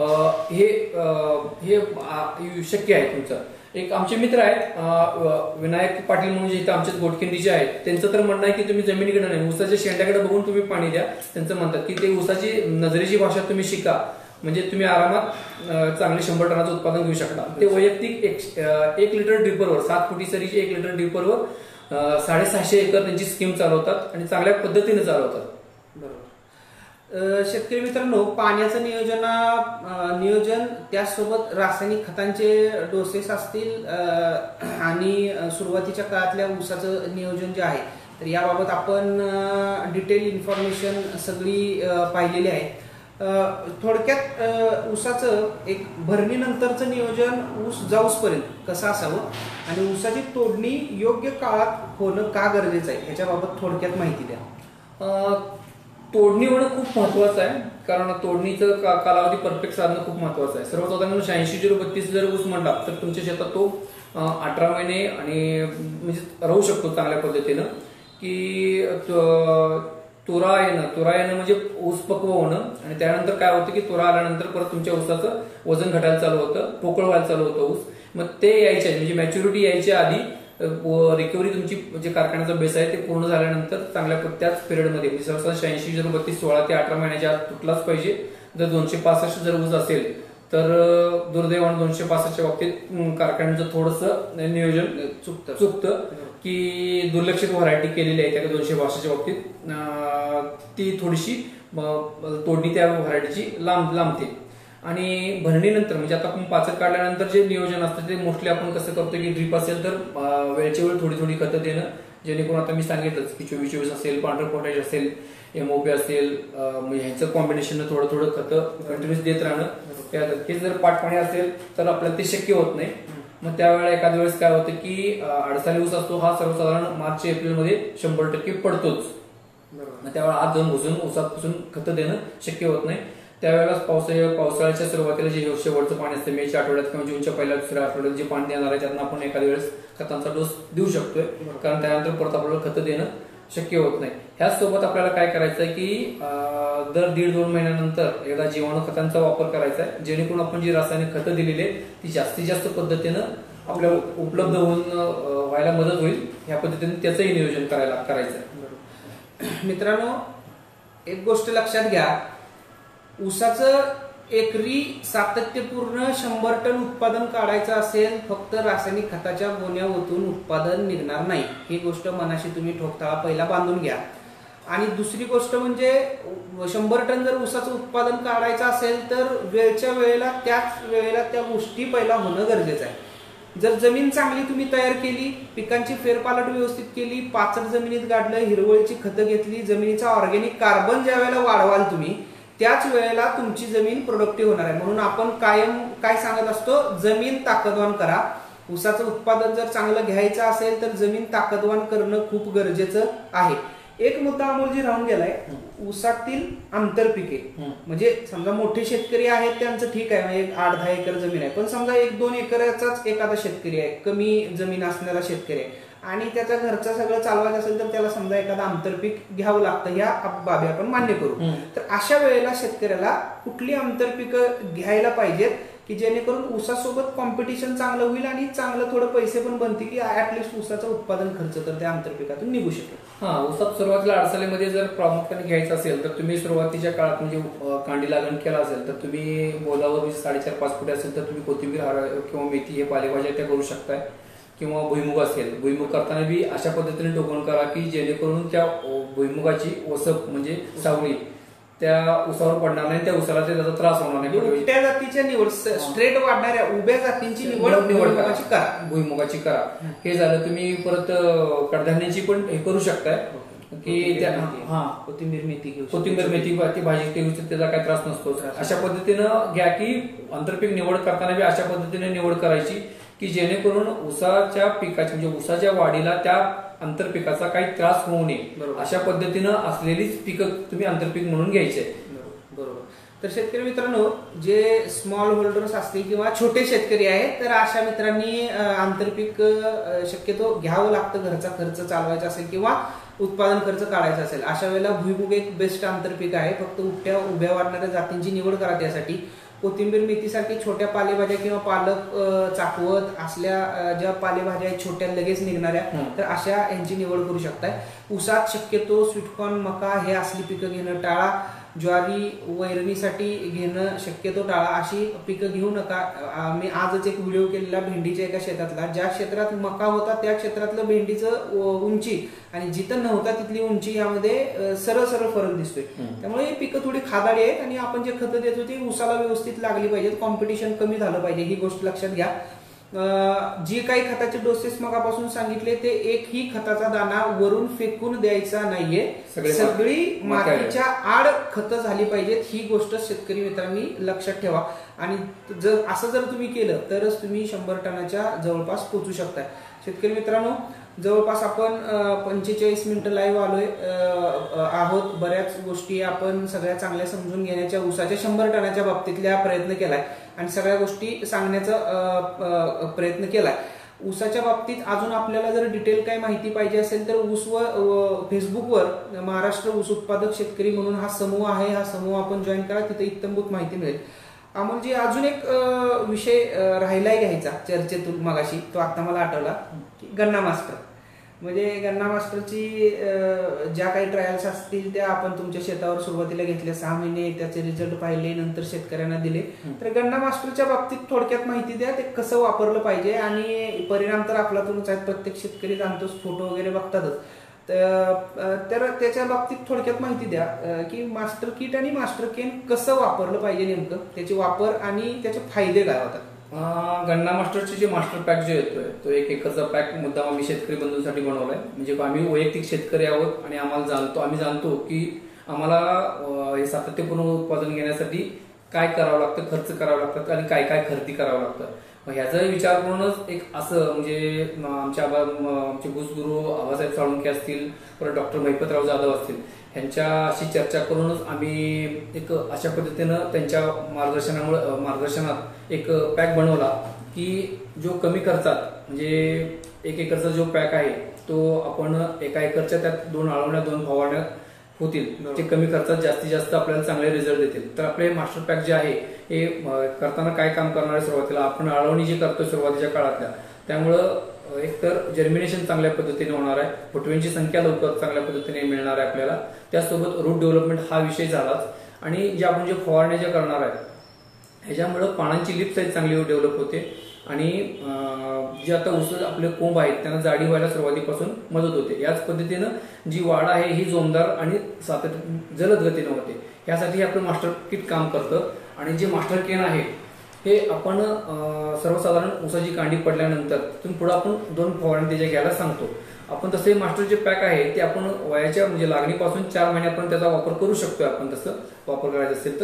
हे शक्य आहे तुमचं. एक आमचे मित्र आहेत विनायक पाटील म्हणून जे इथं आमच्याच गोटखिंडीचे आहेत, त्यांचं तर म्हणणं आहे की तुम्ही जमिनीकडे नाही ऊसाच्या शेंड्याकडे बघून तुम्ही पाणी द्या. त्यांचं म्हणतात की ते ऊसाची नजरेची भाषा तुम्ही शिका, म्हणजे तुम्ही आरामात चांगले 100 टनाचं उत्पादन घेऊ शकता. ते वैयक्तिक 1 लिटर ड्रिपरवर 7 फुटी सरीची 1 लिटर ड्रिपरवर 650 एकर त्यांची स्कीम चालवतात आणि चांगल्या पद्धतीने चालवतात. बरोबर. शेतकरी मित्रांनो, पाण्याचं नियोजन त्यासोबत रासायनिक खतांचे डोसेस असतील आणि सुरुवातीच्या काळातल्या ऊसाचं नियोजन जे आहे, तर याबाबत आपण डिटेल इन्फॉर्मेशन सगळी पाहिलेली आहे. थोडक्यात ऊसाचं एक भरणीनंतरचं नियोजन ऊस जाऊसपर्यंत कसं असावं आणि ऊसाची तोडणी योग्य काळात होणं का गरजेचं आहे ह्याच्याबाबत थोडक्यात माहिती द्या. तोडणी होणं खूप महत्वाचं आहे, कारण तोडणीचं कालावधी परफेक्ट साधणं खूप महत्वाचं आहे. सर्वसाधारण 86-0-32 जर ऊस म्हणला तर तुमच्या शेतात तो 18 महिने आणि म्हणजे राहू शकतो चांगल्या पद्धतीनं. की तुरा येणं म्हणजे ऊस पक्व होणं, आणि त्यानंतर काय होतं की तुरा आल्यानंतर परत तुमच्या ऊसाचं वजन घटायला चालू होतं, पोकळ व्हायला चालू होतं ऊस. मग ते यायच्या म्हणजे मॅच्युरिटी यायच्या आधी रिकव्हरी तुमची म्हणजे कारखान्याचा बेस आहे ते पूर्ण झाल्यानंतर चांगल्या त्याच पिरियडमध्ये म्हणजे सहसा 86-32 16 ते 18 महिन्याच्या आत तुटलाच पाहिजे. जर 265 जर ऊस असेल तर दुर्दैवाने 265च्या बाबतीत कारखान्याचं थोडंसं नियोजन चुकतं की दुर्लक्षित व्हरायटी केलेली आहे त्या 262च्या बाबतीत ती थोडीशी तोडणी त्या व्हरायटीची लांबते. आणि भरणीनंतर म्हणजे आता आपण पाचक काढल्यानंतर जे नियोजन असतं ते मोस्टली आपण कसं करतो की ड्रीप असेल तर वेळच्या वेळ थोडी खतं देणं, जेणेकरून आता मी सांगितलंच की 24-24 असेल, पांढरं पोटॅश असेल, MOP असेल, ह्याचं कॉम्बिनेशन थोडं खतं कंटिन्युअस देत राहणं. हे जर पाठपाणी असेल तर आपल्याला ते शक्य होत नाही. मग त्यावेळेला एखाद्या वेळेस काय होतं की अडसाली ऊस असतो हा सर्वसाधारण मार्च-एप्रिलमध्ये 100% पडतोच. मग त्यावेळेला आत जाऊन घुसून ऊसापासून खतं देणं शक्य होत नाही. त्यावेळेला पावसाळ्याच्या सुरुवातीला जे शेवटचं पाणी असतं मेच्या आठवड्यात किंवा जूनच्या पहिल्या दुसऱ्या आठवड्यात जे पाणी देणार आहे त्यातनं आपण एखाद्या वेळेस खतांचा डोस देऊ शकतोय, कारण त्यानंतर परत आपल्याला खतं देणं शक्य होत नाही. ह्याच सोबत आपल्याला काय करायचं आहे की दर 1.5-2 महिन्यानंतर एकदा जीवाणू खतांचा वापर करायचा आहे, जेणेकरून आपण जी रासायनिक खतं दिलेली आहे ती जास्तीत जास्त पद्धतीनं आपल्याला उपलब्ध व्हायला मदत होईल. ह्या पद्धतीने त्याचंही नियोजन करायचं आहे. मित्रांनो, एक गोष्ट लक्षात घ्या, ऊसाचं एकरी सातत्यपूर्ण 100 टन उत्पादन काढायचं असेल फक्त रासायनिक खताच्या गोण्या ओतून उत्पादन निघणार नाही. ही गोष्ट मनाशी तुम्ही ठोकताळा पहिला बांधून घ्या. आणि दुसरी गोष्ट म्हणजे 100 टन जर ऊसाचं उत्पादन काढायचं असेल तर वेळच्या वेळेला त्याच वेळेला त्या गोष्टी पहिला होणं गरजेचं आहे. जर जमीन चांगली तुम्ही तयार केली, पिकांची फेरपालट व्यवस्थित केली, पाचट जमिनीत गाडलं, हिरवळीची खतं घेतली, जमिनीचा ऑर्गॅनिक कार्बन ज्या वेळेला वाढवाल तुम्ही त्याच वेळेला तुमची जमीन प्रोडक्टिव्ह होणार आहे. म्हणून आपण कायम काय सांगत असतो, जमीन ताकदवान करा. ऊसाचं उत्पादन जर चांगलं घ्यायचं असेल तर जमीन ताकदवान करणं खूप गरजेचं आहे. एक मुद्दा अमोलजी राहून गेलाय, ऊसातील आंतरपिके. म्हणजे समजा मोठे शेतकरी आहेत त्यांचं ठीक आहे, एक 8-10 एकर जमीन आहे, पण समजा 1-2 एकराचाच एखादा शेतकरी आहे, कमी जमीन असणारा शेतकरी आहे आणि त्याच्या घरचं सगळं चालवायचं असेल तर त्याला समजा एखादा आंतरपीक घ्यावं लागतं, ह्या बाबी आपण मान्य करू. तर अशा वेळेला शेतकऱ्याला कुठली आंतरपीक घ्यायला पाहिजेत की जेणेकरून ऊसासोबत कॉम्पिटिशन चांगलं होईल आणि चांगलं थोडं पैसे पण बनतील की ऍटलिस्ट ऊसाचं उत्पादन खर्च तर त्या आंतरपिकातून निघू शकेल. ऊसात सुरुवातीला अडचणीमध्ये जर प्रामुख्याने घ्यायचं असेल तर तुम्ही सुरुवातीच्या काळात म्हणजे कांडी लागण केला असेल तर तुम्ही बोलावर 4.5-5 फुटे असेल तर तुम्ही कोथिंबीर किंवा मेथी हे पालेभाज्या त्या करू शकताय. किंवा भुईमुग असेल, भुईमुग करताना बी अशा पद्धतीने टोकन करा की जेणेकरून त्या भुईमुगाची ओसप म्हणजे सावली त्या उसावर पडणार नाही, त्या उसाला त्याचा त्रास होणार नाही. उलट्या जातीच्या निवड, स्ट्रेट वाढणाऱ्या उभ्या जातींची निवड करा, भुईमुगाची करा. हे झालं. तुम्ही परत कडधान्याची पण हे करू शकताय की त्या कोथिंबीर मेथी ती भाजी त्याचा काही त्रास नसतो. अशा पद्धतीनं घ्या की आंतरपीक निवड करताना बी अशा पद्धतीने निवड करायची की जेणेकरून ऊसाच्या पिकाची म्हणजे ऊसाच्या वाढीला त्या आंतरपिकाचा काही त्रास होऊ नये अशा पद्धतीनं असलेलीच पिकं तुम्ही आंतरपीक म्हणून घ्यायचे. बरोबर. तर शेतकरी मित्रांनो, जे स्मॉल होल्डर्स असतील किंवा छोटे शेतकरी आहेत तर अशा मित्रांनी आंतरपीक शक्यतो घ्यावं लागतं, घरचा खर्च चालवायचा असेल किंवा उत्पादन खर्च काढायचा असेल. अशा वेळेला भुईमुग एक बेस्ट आंतरपीक आहे. फक्त उभ्या वाढणाऱ्या जातींची निवड करा. त्यासाठी कोथिंबीर मेथीसारखी छोट्या पालेभाज्या किंवा पालक, चाकवत असल्या ज्या पालेभाज्या आहेत छोट्या लगेच निघणाऱ्या तर अशा यांची निवड करू शकताय. ऊसात शक्यतो स्वीटकॉर्न, मका हे असली पिकं घेणं टाळा. ज्वारी वैरणीसाठी घेणं शक्यतो टाळा. अशी पिकं घेऊ नका. मी आजच एक व्हिडिओ केलेला भेंडीच्या एका शेतातला, ज्या क्षेत्रात मका होता त्या क्षेत्रातलं भेंडीचं उंची आणि जिथं नव्हता तिथली उंची यामध्ये सरळ फरक दिसतोय. त्यामुळे ही पिकं थोडी खादाडी आहेत आणि आपण जे खतं देतो ती ऊसाला व्यवस्थित लागली पाहिजेत, कॉम्पिटिशन कमी झालं पाहिजे, ही गोष्ट लक्षात घ्या. जी काही खताचे डोसेस मगापासून सांगितले ते एकही खताचा दाना वरून फेकून द्यायचा नाहीये. सगळी मातीच्या आड खतं झाली पाहिजेत, ही गोष्ट शेतकरी मित्रांनी लक्षात ठेवा. आणि जर तुम्ही केलं तरच तुम्ही 100 टनाच्या जवळपास पोहोचू शकता. शेतकरी मित्रांनो, जवळपास आपण 45 मिनिटं लाईव्ह आहोत. बऱ्याच गोष्टी आपण सगळ्या चांगल्या समजून घेण्याच्या, ऊसाच्या 100 टनाच्या बाबतीतल्या प्रयत्न केलाय आणि सगळ्या गोष्टी सांगण्याचा प्रयत्न केलाय. ऊसाच्या बाबतीत अजून आपल्याला जर डिटेल काही माहिती पाहिजे असेल तर फेसबुकवर महाराष्ट्र ऊस उत्पादक शेतकरी म्हणून हा समूह आहे, हा समूह आपण जॉईन करा, तिथे इत्तमभूत माहिती मिळेल. अमोलजी, अजून एक विषय राहिलाय घ्यायचा चर्चेतून मगाशी, तो आता मला आठवला की गन्ना मास्टर. म्हणजे गन्ना मास्टरची ज्या काही ट्रायल्स असतील त्या आपण तुमच्या शेतावर सुरुवातीला घेतल्या, 6 महिने त्याचे रिझल्ट पाहिले, नंतर शेतकऱ्यांना दिले. तर गन्ना मास्टरच्या बाबतीत थोडक्यात माहिती द्या, ते कसं वापरलं पाहिजे आणि परिणाम तर आपल्यातूनच आहेत, प्रत्येक शेतकरी जाणतोच, फोटो वगैरे बघतातच. तर त्याच्या बाबतीत थोडक्यात माहिती द्या की मास्टर किट आणि मास्टर केन कसं वापरलं पाहिजे, नेमकं त्याचे वापर आणि त्याचे फायदे काय होतात. गन्ना मास्टरचे जे मास्टर पॅक जे येतोय तो 1 एकरचा पॅक मुद्दाम आम्ही शेतकरी बंधूंसाठी बनवलाय. म्हणजे आम्ही वैयक्तिक शेतकरी आहोत आणि आम्ही जाणतो की आम्हाला हे सातत्यपूर्ण उत्पादन घेण्यासाठी काय करावं लागतं, खर्च करावा लागतात आणि काय काय खरेदी करावं लागतं. ह्याचा विचार करूनच एक असं म्हणजे आमचे भूसगुरू आबासाहेब साळुंखे असतील, परत डॉक्टर महिपतराव जाधव असतील, ह्यांच्याशी चर्चा करूनच आम्ही एक अशा पद्धतीनं त्यांच्या मार्गदर्शनात एक पॅक बनवला की जो कमी खर्चात म्हणजे 1 एकरचा जो पॅक आहे तो आपण 1 एकरच्या त्यात 2 आळवण्या 2 फवारण्या होतील, ते कमी खर्चात जास्तीत जास्त आपल्याला चांगले रिझल्ट देतील. तर आपले मास्टर पॅक जे आहे हे करताना काय काम करणार आहे, सुरुवातीला आपण आळवणी जी करतो सुरुवातीच्या काळातल्या, त्यामुळं एकतर जर्मिनेशन चांगल्या पद्धतीने होणार आहे, फुटव्यांची संख्या लवकर चांगल्या पद्धतीने मिळणार आहे आपल्याला, त्यासोबत रूट डेव्हलपमेंट हा विषय झालाच. आणि जे आपण जे फवारण्या ज्या करणार आहे ह्याच्यामुळं पानांची लिप साईज चांगली डेव्हलप होते आणि जे आता ऊस आपले कोंब आहेत त्यांना जाडी व्हायला सुरुवातीपासून मदत होते. याच पद्धतीनं जी वाढ आहे ही जोमदार आणि जलद गतीनं होते. यासाठी आपलं मास्टर किट काम करतं. आणि जे मास्टर केन आहे हे आपण सर्वसाधारण ऊसाची कांडी पडल्यानंतर तिथून पुढे आपण 2 फवारणी त्याच्या घ्यायला सांगतो. आपण तसे मास्टर जे पॅक आहे ते आपण वयाच्या म्हणजे लागणीपासून 4 महिन्यापर्यंत त्याचा वापर करू शकतो. आपण तसं वापर करायचा असेल तर.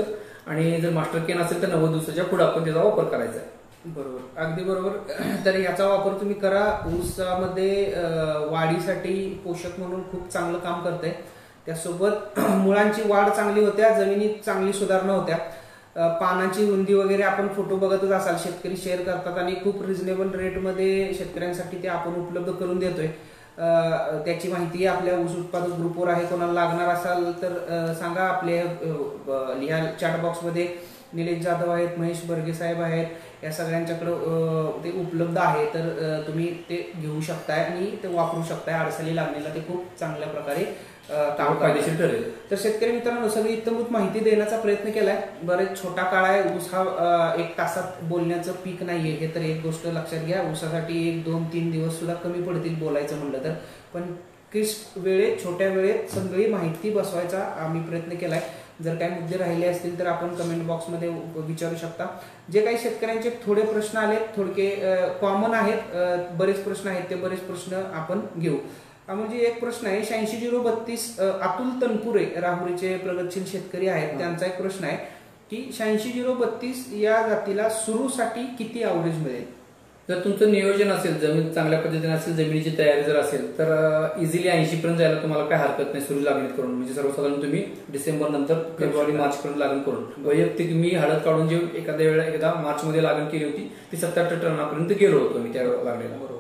आणि जर मास्टर केन असेल तर 90 दिवसाच्या पुढे आपण त्याचा वापर करायचा आहे. बरोबर, अगदी बरोबर. तर याचा वापर तुम्ही करा. ऊसामध्ये वाढीसाठी पोषक म्हणून खूप चांगलं काम करते. त्यासोबत मुळांची वाढ चांगली होत्या, जमिनीत चांगली सुधारणा होत्या, पानाची रुंदी वगैरे आपण फोटो बघतच असाल, शेतकरी शेअर करतात आणि खूप रिझनेबल रेटमध्ये शेतकऱ्यांसाठी ते आपण उपलब्ध करून देतोय. त्याची माहिती आपल्या ऊस उत्पादक ग्रुपवर आहे. कोणाला लागणार असाल तर सांगा. आपले लिहा चॅट बॉक्समध्ये. निलेश जाधव आहेत, महेश बर्गे साहेब आहेत, या सगळ्यांच्याकडं ते उपलब्ध आहे. तर तुम्ही ते घेऊ शकताय आणि ते वापरू शकताय. अडचणी लागण्याला ते खूप चांगल्या प्रकारे काम फायदेशीर ठरेल. तर शेतकरी मित्रांनो, सगळी इत्तमूत माहिती देण्याचा प्रयत्न केलाय. बरेच छोटा काळ आहे. ऊस हा 1 तासात बोलण्याचं पीक नाहीये, हे तर एक गोष्ट लक्षात घ्या. ऊसासाठी 1, 2, 3 दिवस सुद्धा कमी पडतील बोलायचं म्हणलं तर. पण वेळेत, छोट्या वेळेत सगळी माहिती बसवायचा आम्ही प्रयत्न केलाय. जर काही मुद्दे राहिले असतील तर आपण कमेंट बॉक्समध्ये विचारू शकता. जे काही शेतकऱ्यांचे थोडे प्रश्न आलेत, थोडके कॉमन आहेत, बरेच प्रश्न आहेत, ते बरेच प्रश्न आपण घेऊ. म्हणजे एक प्रश्न आहे 86-032 अतुल तनपुरे, राहुरीचे प्रगतशील शेतकरी आहेत. त्यांचा एक प्रश्न आहे की 86-032 या जातीला सुरूसाठी किती ॲव्हरेज मिळेल? जर तुमचं नियोजन असेल, जमीन चांगल्या पद्धतीने असेल, जमिनीची तयारी जर असेल तर इझिली 80 पर्यंत जायला तुम्हाला काय हरकत नाही सुरू लागणी करून. म्हणजे सर्वसाधारण तुम्ही डिसेंबर नंतर फेब्रुवारी मार्च पर्यंत लागण करून. वैयक्तिक मी हळद काढून जे एकदा मार्च मध्ये लागण केली होती ती 70 टनापर्यंत गेलो होतो मी त्या लागणीला. बरोबर.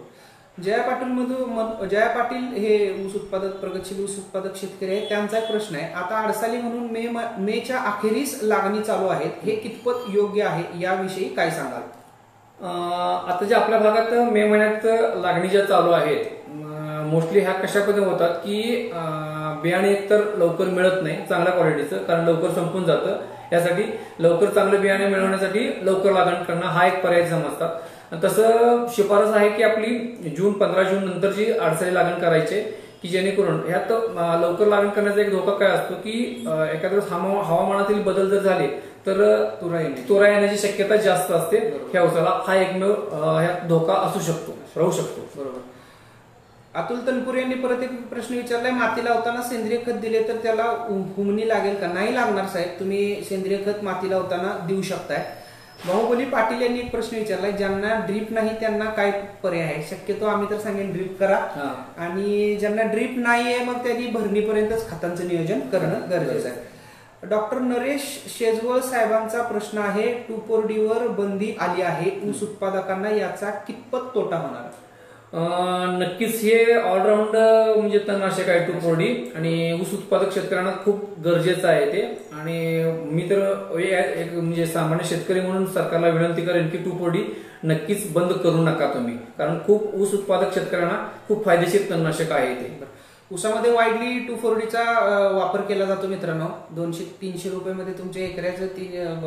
जया पाटील हे ऊस उत्पादक, प्रगतशील ऊस उत्पादक शेतकरी आहेत. त्यांचा एक प्रश्न आहे, आता अडसाली म्हणून मेच्या अखेरीस लागणी चालू आहेत, हे कितपत योग्य आहे, याविषयी काय सांगाल? आता जे आपल्या भागात मे महिन्यात लागणी ज्या चालू आहेत, मोस्टली ह्या कशा पद्धतीने होतात की बियाणे एकतर लवकर मिळत नाही चांगल्या क्वालिटीचं, कारण लवकर संपून जातं. यासाठी लवकर चांगलं बियाणे मिळवण्यासाठी लवकर लागण करणं हा एक पर्याय समजतात. तसं शिफारस आहे की आपली 15 जून नंतरची अडसरी लागण करायची, की जेणेकरून ह्यात लवकर लागण करण्याचा एक धोका काय असतो की एखाद्या हवामानातील बदल जर झाले तर तुरा येण्याची शक्यता जास्त असते. ह्या ऊसाला हा एकमेव ह्यात धोका असू शकतो, राहू शकतो. बरोबर. अतुल तनपुरे यांनी परत एक प्रश्न विचारलाय, माती लावताना सेंद्रिय खत दिले तर त्याला हुमणी लागेल का? नाही लागणार साहेब, तुम्ही सेंद्रिय खत माती लावताना देऊ शकताय. बाहुबली पाटील यांनी एक प्रश्न विचारलाय, ज्यांना ड्रीप नाही त्यांना काय पर्याय आहे? शक्यतो आम्ही तर सांगेन ड्रीप करा, आणि ज्यांना ड्रीप नाहीये मग त्यांनी भरणीपर्यंतच खतांचं नियोजन करणं गरजेचं आहे. डॉक्टर नरेश शेजवळ साहेबांचा प्रश्न आहे, 2,4-D वर बंदी आली आहे, ऊस उत्पादकांना याचा कितपत तोटा होणार? नक्कीच हे ऑलराऊंड म्हणजे तणनाशक आहे 2,4-D, आणि ऊस उत्पादक शेतकऱ्यांना खूप गरजेचं आहे ते. आणि मी तर एक म्हणजे सामान्य शेतकरी म्हणून सरकारला विनंती करेन की 2,4-D नक्कीच बंद करू नका तुम्ही, कारण खूप ऊस उत्पादक शेतकऱ्यांना खूप फायदेशीर तणनाशक आहे ते. ऊसामध्ये वाईडली 2,4-Dचा वापर केला जातो मित्रांनो. 200-300 रुपयामध्ये तुमच्या एकऱ्याचं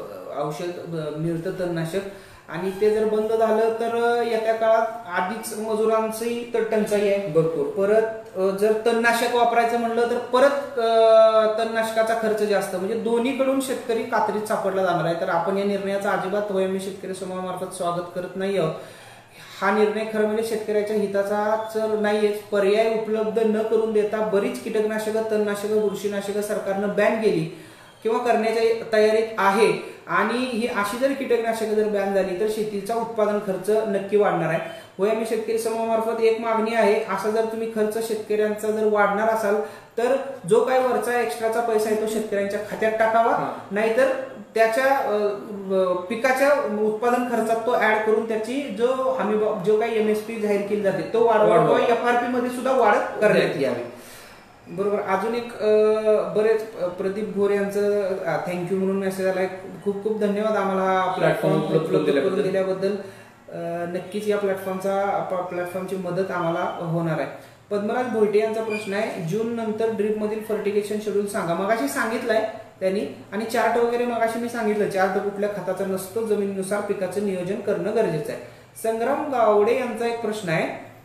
औषध मिळतं तणनाशक, आणि ते जर बंद झालं तर येत्या काळात आधीच मजुरांची टंचाई आहे भरपूर. परत जर तणनाशक वापरायचं म्हणलं तर परत तणनाशकाचा खर्च जास्त, म्हणजे दोन्हीकडून शेतकरी कात्रीत सापडला जाणार आहे. तर आपण या निर्णयाचा अजिबात वयमी शेतकरी समूहामार्फत स्वागत करत नाही आहोत. हा निर्णय खरं म्हणजे शेतकऱ्याच्या हिताचा तर नाहीयेच. पर्याय उपलब्ध न करून देता बरीच कीटकनाशकं, तणनाशकं, बुरशीनाशकं सरकारनं बॅन केली किंवा करण्याच्या तयारीत आहे. आणि ही अशी जर कीटकनाशकं जर बॅन झाली तर शेतीचा उत्पादन खर्च नक्की वाढणार आहे. वयमी शेतकरी समूहामार्फत एक मागणी आहे, असा जर तुम्ही खर्च शेतकऱ्यांचा जर वाढणार असाल तर जो काही वरचा एक्स्ट्राचा पैसा आहे तो शेतकऱ्यांच्या खात्यात टाकावा, नाहीतर त्याच्या पिकाच्या उत्पादन खर्चात तो ऍड करून त्याची जो काही MSP जाहीर केली जाते तो वाढवा, FRP मध्ये सुद्धा वाढ करण्यात यावी. बरोबर. अजून एक बरेच प्रदीप घोर यांचं थँक्यू म्हणून मेसेज आलाय. खूप खूप धन्यवाद आम्हाला प्लॅटफॉर्म उपलब्ध करून दिल्याबद्दल. नक्कीच या प्लॅटफॉर्मची मदत आम्हाला होणार आहे. पद्मराज भोईटे यांचा प्रश्न आहे, जून नंतर ड्रीप मधील फर्टिगेशन शेड्यूल सांगा. मगाशी सांगितलंय त्यांनी, आणि चार्ट वगैरे मगाशी मी सांगितलं. चार्ट कुठल्या खताचा नसतो, जमिनीनुसार पिकाचं नियोजन करणं गरजेचं आहे. संग्राम गावडे यांचा एक प्रश्न आहे,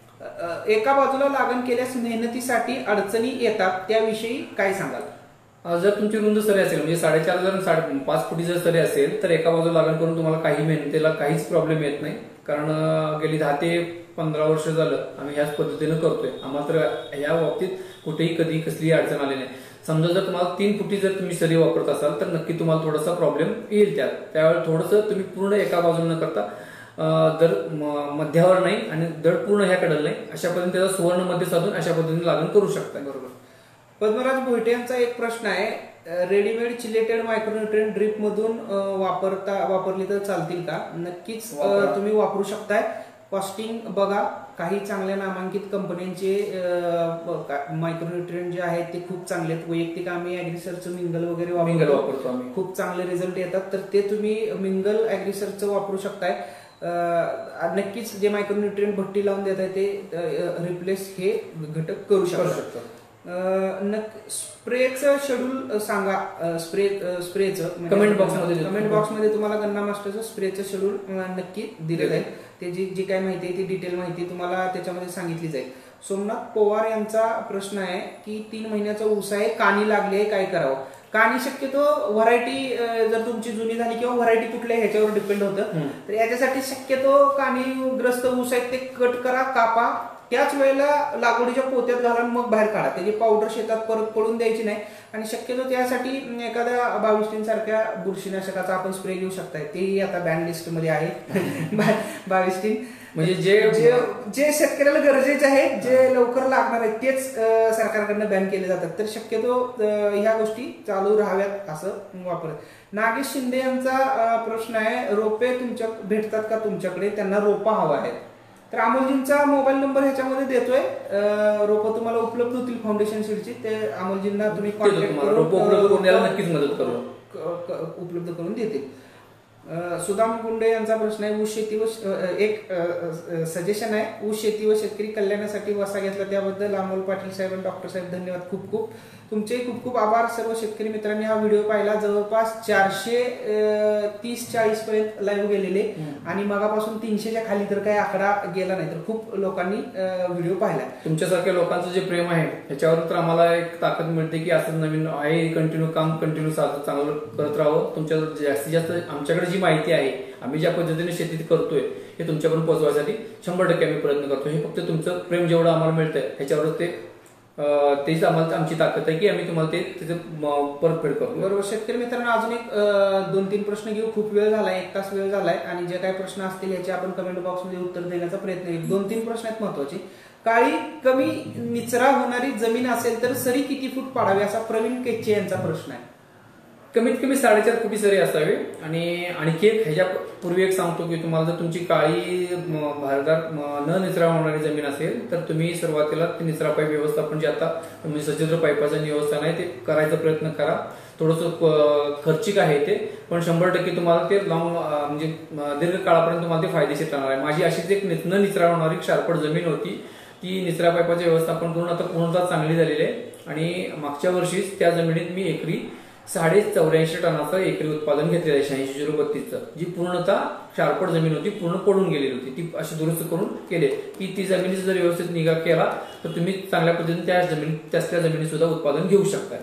एका बाजूला लागण केल्यास मेहनतीसाठी अडचणी येतात, त्याविषयी काय सांगाल? जर तुमची रुंद सरी असेल, म्हणजे 4.5 5 फुटी जर सरी असेल तर एका बाजूला लागण करून तुम्हाला काही मेहनतीला काहीच प्रॉब्लेम येत नाही. कारण गेली 10 ते 15 वर्ष झालं आम्ही ह्याच पद्धतीनं करतोय. आम्हाला तर या बाबतीत कुठेही कधी कसलीही अडचण आली नाही. समजा जर तुम्हाला 3 फुटी जर तुम्ही सरी वापरत असाल तर नक्की तुम्हाला थोडासा प्रॉब्लेम येईल त्यावेळेला थोडंसं तुम्ही पूर्ण एका बाजूने न करता दर मध्यावर नाही आणि दर पूर्ण ह्या कडेला नाही, अशा पद्धतीने त्याचा सुवर्ण मध्ये साधून अशा पद्धतीने लागण करू शकता. बरोबर. पद्मराज भोईटे यांचा एक प्रश्न आहे, रेडीमेड चिलेटेड मायक्रोन्यूट्रिएंट ड्रीप मधून वापरली तर चालतील का? नक्कीच तुम्ही वापरू शकताय. कॉस्टिंग बघा, काही चांगल्या नामांकित कंपन्यांचे मायक्रोन्यूट्रिएंट जे आहेत ते खूप चांगले आहेत. वैयक्तिक आम्ही ऍग्रिसर्च मिंगल वगैरे वापरतो आम्ही, खूप चांगले रिझल्ट येतात. तर ते तुम्ही मिंगल ऍग्रिसर्चचं वापरू शकताय. नक्कीच जे मायक्रोन्यूट्रिएंट भट्टी लावून देत आहे ते रिप्लेस हे घटक करू शकतात. स्प्रेचं शेड्यूल सांगा, स्प्रेचं कमेंट बॉक्समध्ये तुम्हाला गन्ना मास्टरचं स्प्रेचं शेड्यूल नक्की दिलं जाईल. ते जी काय माहिती आहे ती डिटेल माहिती तुम्हाला त्याच्यामध्ये सांगितली जाईल. सोमनाथ पवार यांचा प्रश्न आहे की 3 महिन्याचा ऊस आहे, कानी लागली आहे, काय करावं? कानी शक्यतो व्हरायटी जर तुमची जुनी झाली किंवा व्हरायटी कुठल्या ह्याच्यावर डिपेंड होतं, तर याच्यासाठी शक्यतो कानीग्रस्त ऊस आहेत ते कट करा, कापा, त्याच वेळेला लागवडीच्या पोत्यात घाला, मग बाहेर काढा. त्याची पावडर शेतात परत पडून द्यायची नाही. आणि शक्यतो त्यासाठी एखाद्या 22 सारख्या बुरशीनाशकाचा आपण स्प्रे घेऊ शकताय, तेही आता बॅन लिस्ट मध्ये आहे. 22 म्हणजे जे शेतकऱ्याला गरजेचे आहेत, जे लवकर लागणार आहेत तेच सरकारकडनं बॅन केले जातात. तर शक्यतो ह्या गोष्टी चालू राहाव्यात असं वापर. नागेश शिंदे यांचा प्रश्न आहे, रोपे भेटतात का तुमच्याकडे? त्यांना रोपा हवा आहेत. तर अमोलजींचा मोबाईल नंबर ह्याच्यामध्ये देतोय. रोपं तुम्हाला उपलब्ध होतील फाउंडेशन सीडची, ते अमोलजींना तुम्ही कॉन्टॅक्ट करून नक्कीच मदत उपलब्ध करून देतील. सुदाम गुंडे यांचा प्रश्न आहे, ऊस शेती व एक सजेशन आहे, ऊस शेती व शेतकरी कल्याणासाठी वसा घेतला त्याबद्दल अमोल पाटील साहेब आणि डॉक्टर साहेब धन्यवाद. खूप खूप तुमचे खूप खूप आभार. सर्व शेतकरी मित्रांनी हा व्हिडिओ पाहिला. जवळपास 430-40 पर्यंत लाईव्ह गेलेले आणि मगापासून 300च्या खाली तर काही आकडा गेला नाही. तर खूप लोकांनी व्हिडिओ पाहिला. तुमच्यासारख्या लोकांचं जे प्रेम आहे ह्याच्यावर तर आम्हाला एक ताकद मिळते की असं नवीन आहे, कंटिन्यू चांगलं करत राहावं. तुमच्या जास्तीत जास्त आमच्याकडे जी माहिती आहे, आम्ही ज्या पद्धतीने शेती करतोय हे तुमच्याकडून पोहोचवायसाठी 100% आम्ही प्रयत्न करतो. हे फक्त तुमचं प्रेम जेवढं आम्हाला मिळतंय ह्याच्यावरच तेच आम्हाला आमची ताकद आहे की आम्ही तुम्हाला त्याचं परतफेड करतो. बरोबर. शेतकरी मित्रांनो, अजून एक 2-3 प्रश्न घेऊ. खूप वेळ झालाय, 1 तास वेळ झालाय आणि जे काही प्रश्न असतील याचे आपण कमेंट बॉक्समध्ये उत्तर देण्याचा प्रयत्न करू. 2-3 प्रश्न आहेत महत्वाचे. काळी कमी निचरा होणारी जमीन असेल तर सरी किती फूट पाडावी, असा प्रवीण केचे यांचा प्रश्न आहे. कमीत कमी 4.5 फुटी सरी असावी. आणि आणखी एक ह्याच्या पूर्वी एक सांगतो की तुम्हाला जर तुमची काळी भारदार न निचरा होणारी जमीन असेल तर तुम्ही सुरुवातीला ते निचरा पाईप व्यवस्थापन जे आता म्हणजे सचित्र पाईपाचं व्यवस्थापन आहे ते करायचा प्रयत्न करा. थोडंसं खर्चिक आहे ते, पण 100% तुम्हाला ते म्हणजे दीर्घ काळापर्यंत तुम्हाला ते फायदेशीर राहणार आहे. माझी अशीच एक न निचरा होणारी शारपट जमीन होती, ती निचरा पाईपाचे व्यवस्थापन करून आता पूर्णतः चांगली झालेली आहे. आणि मागच्या वर्षीच त्या जमिनीत मी एकरी 84.5 टनाचं एकरी उत्पादन घेतलेलं आहे 86-032चं. जी पूर्णतः शारपट जमीन होती, पूर्ण पडून गेलेली होती, ती अशी दुरुस्त करून केले की ती जमिनीचा जर व्यवस्थित निगा केला तर तुम्ही चांगल्या पद्धतीने त्या जमिनीत सुद्धा उत्पादन घेऊ शकता.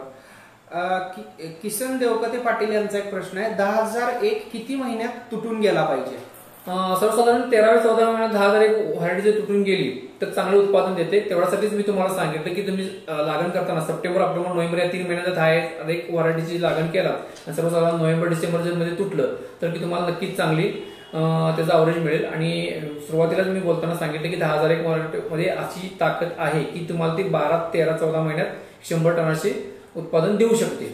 बरोबर. किसन देवकते पाटील यांचा एक प्रश्न आहे, 10,001 किती महिन्यात तुटून गेला पाहिजे? सर्वसाधारण 13-14 महिन्यात 10,001 व्हरायटी जर तुटून गेली तर चांगलं उत्पादन देते. तेवढ्यासाठीच मी तुम्हाला सांगितलं की तुम्ही लागण करताना सप्टेंबर, ऑक्टोबर, नोव्हेंबर या 3 महिन्यात 10,001 व्हरायटीची लागण केला आणि सर्वसाधारण नोव्हेंबर, डिसेंबर जर मध्ये तुटलं तर की तुम्हाला नक्कीच चांगली त्याचा अवरेज मिळेल. आणि सुरुवातीलाच मी बोलताना सांगितलं की 10,001 व्हरायटीमध्ये अशी ताकद आहे की तुम्हाला ती 12, 13, 14 महिन्यात 100 टनाचे उत्पादन देऊ शकते.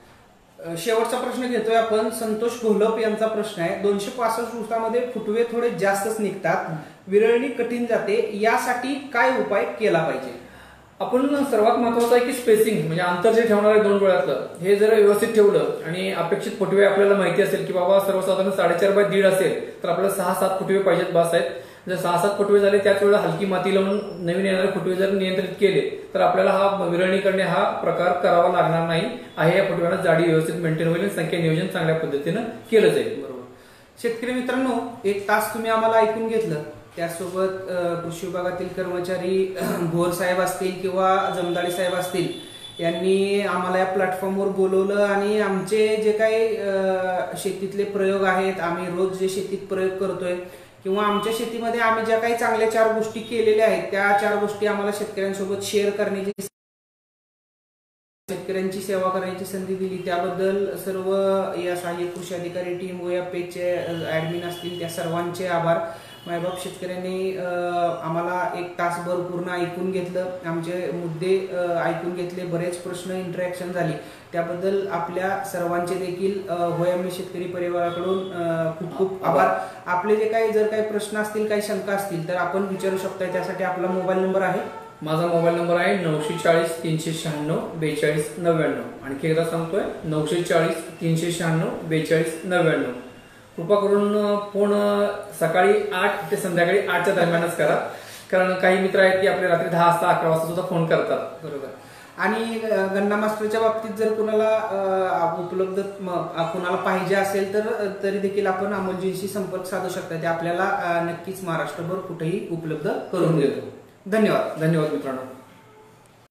शेवटचा प्रश्न घेतोय आपण. संतोष घोलप यांचा प्रश्न आहे, 265 ऊसामध्ये फुटवे थोडे जास्तच निघतात, विरळणी कठीण जाते, यासाठी काय उपाय केला पाहिजे? आपण सर्वात महत्वाचं आहे की स्पेसिंग म्हणजे अंतर जे ठेवणार आहे 2 डोळ्यातलं हे जर व्यवस्थित ठेवलं आणि अपेक्षित फुटवे आपल्याला माहिती असेल की बाबा सर्वसाधारण 4.5x1.5 असेल तर आपल्याला 6-7 फुटवे पाहिजेत, बस आहेत. जर 6-7 फुटवे झाले त्याच वेळेला हलकी माती लावून नवीन येणारे फुटवे जर नियंत्रित केले तर आपल्याला हा विरळणी करणे हा प्रकार करावा लागणार नाही आहे. या फुटव्यांना जाडी व्यवस्थित मेंटेन होईल, संख्या नियोजन चांगल्या पद्धतीनं केलं जाईल. बरोबर. शेतकरी मित्रांनो, 1 तास तुम्ही आम्हाला ऐकून घेतलं. त्यासोबत कृषी विभागातील कर्मचारी भोर साहेब असतील किंवा जमदाडे साहेब असतील यांनी आम्हाला या प्लॅटफॉर्मवर बोलवलं आणि आमचे जे काही शेतीतले प्रयोग आहेत, आम्ही रोज जे शेतीत प्रयोग करतोय किंवा आमच्या शेतीमध्ये आम्ही ज्या काही चांगल्या 4 गोष्टी केलेल्या आहेत त्या 4 गोष्टी आम्हाला शेतकऱ्यांसोबत शेअर करण्याची शेतकऱ्यांची सेवा करण्याची संधी दिली त्याबद्दल सर्व या सहाय्यक कृषी अधिकारी टीम व या पेजचे ऍडमिन असतील त्या सर्वांचे आभार. मायबाप शेतकऱ्यांनी आम्हाला 1 तासभर पूर्ण ऐकून घेतलं, आमचे मुद्दे ऐकून घेतले, बरेच प्रश्न इंटरॅक्शन झाली, त्याबद्दल आपल्या सर्वांचे देखील होयामी शेतकरी परिवाराकडून खूप खूप आभार. आपले जे काही जर काही प्रश्न असतील, काही शंका असतील तर आपण विचारू शकता. त्यासाठी आपला मोबाईल नंबर आहे, माझा मोबाईल नंबर आहे 940 396 42 99. आणखी एकदा सांगतोय 940 396 42 99. कृपा करून फोन सकाळी 8 ते संध्याकाळी 8च्या दरम्यानच करा, कारण काही मित्र आहेत की आपले रात्री 10 वाजता 11 वाजता सुद्धा फोन करतात. बरोबर. आणि गन्ना मास्टरच्या बाबतीत जर कुणाला उपलब्ध कुणाला पाहिजे असेल तर तरी देखील आपण अमोलजींशी संपर्क साधू शकता. ते आपल्याला नक्कीच महाराष्ट्रभर कुठेही उपलब्ध करून देतो. धन्यवाद. धन्यवाद मित्रांनो.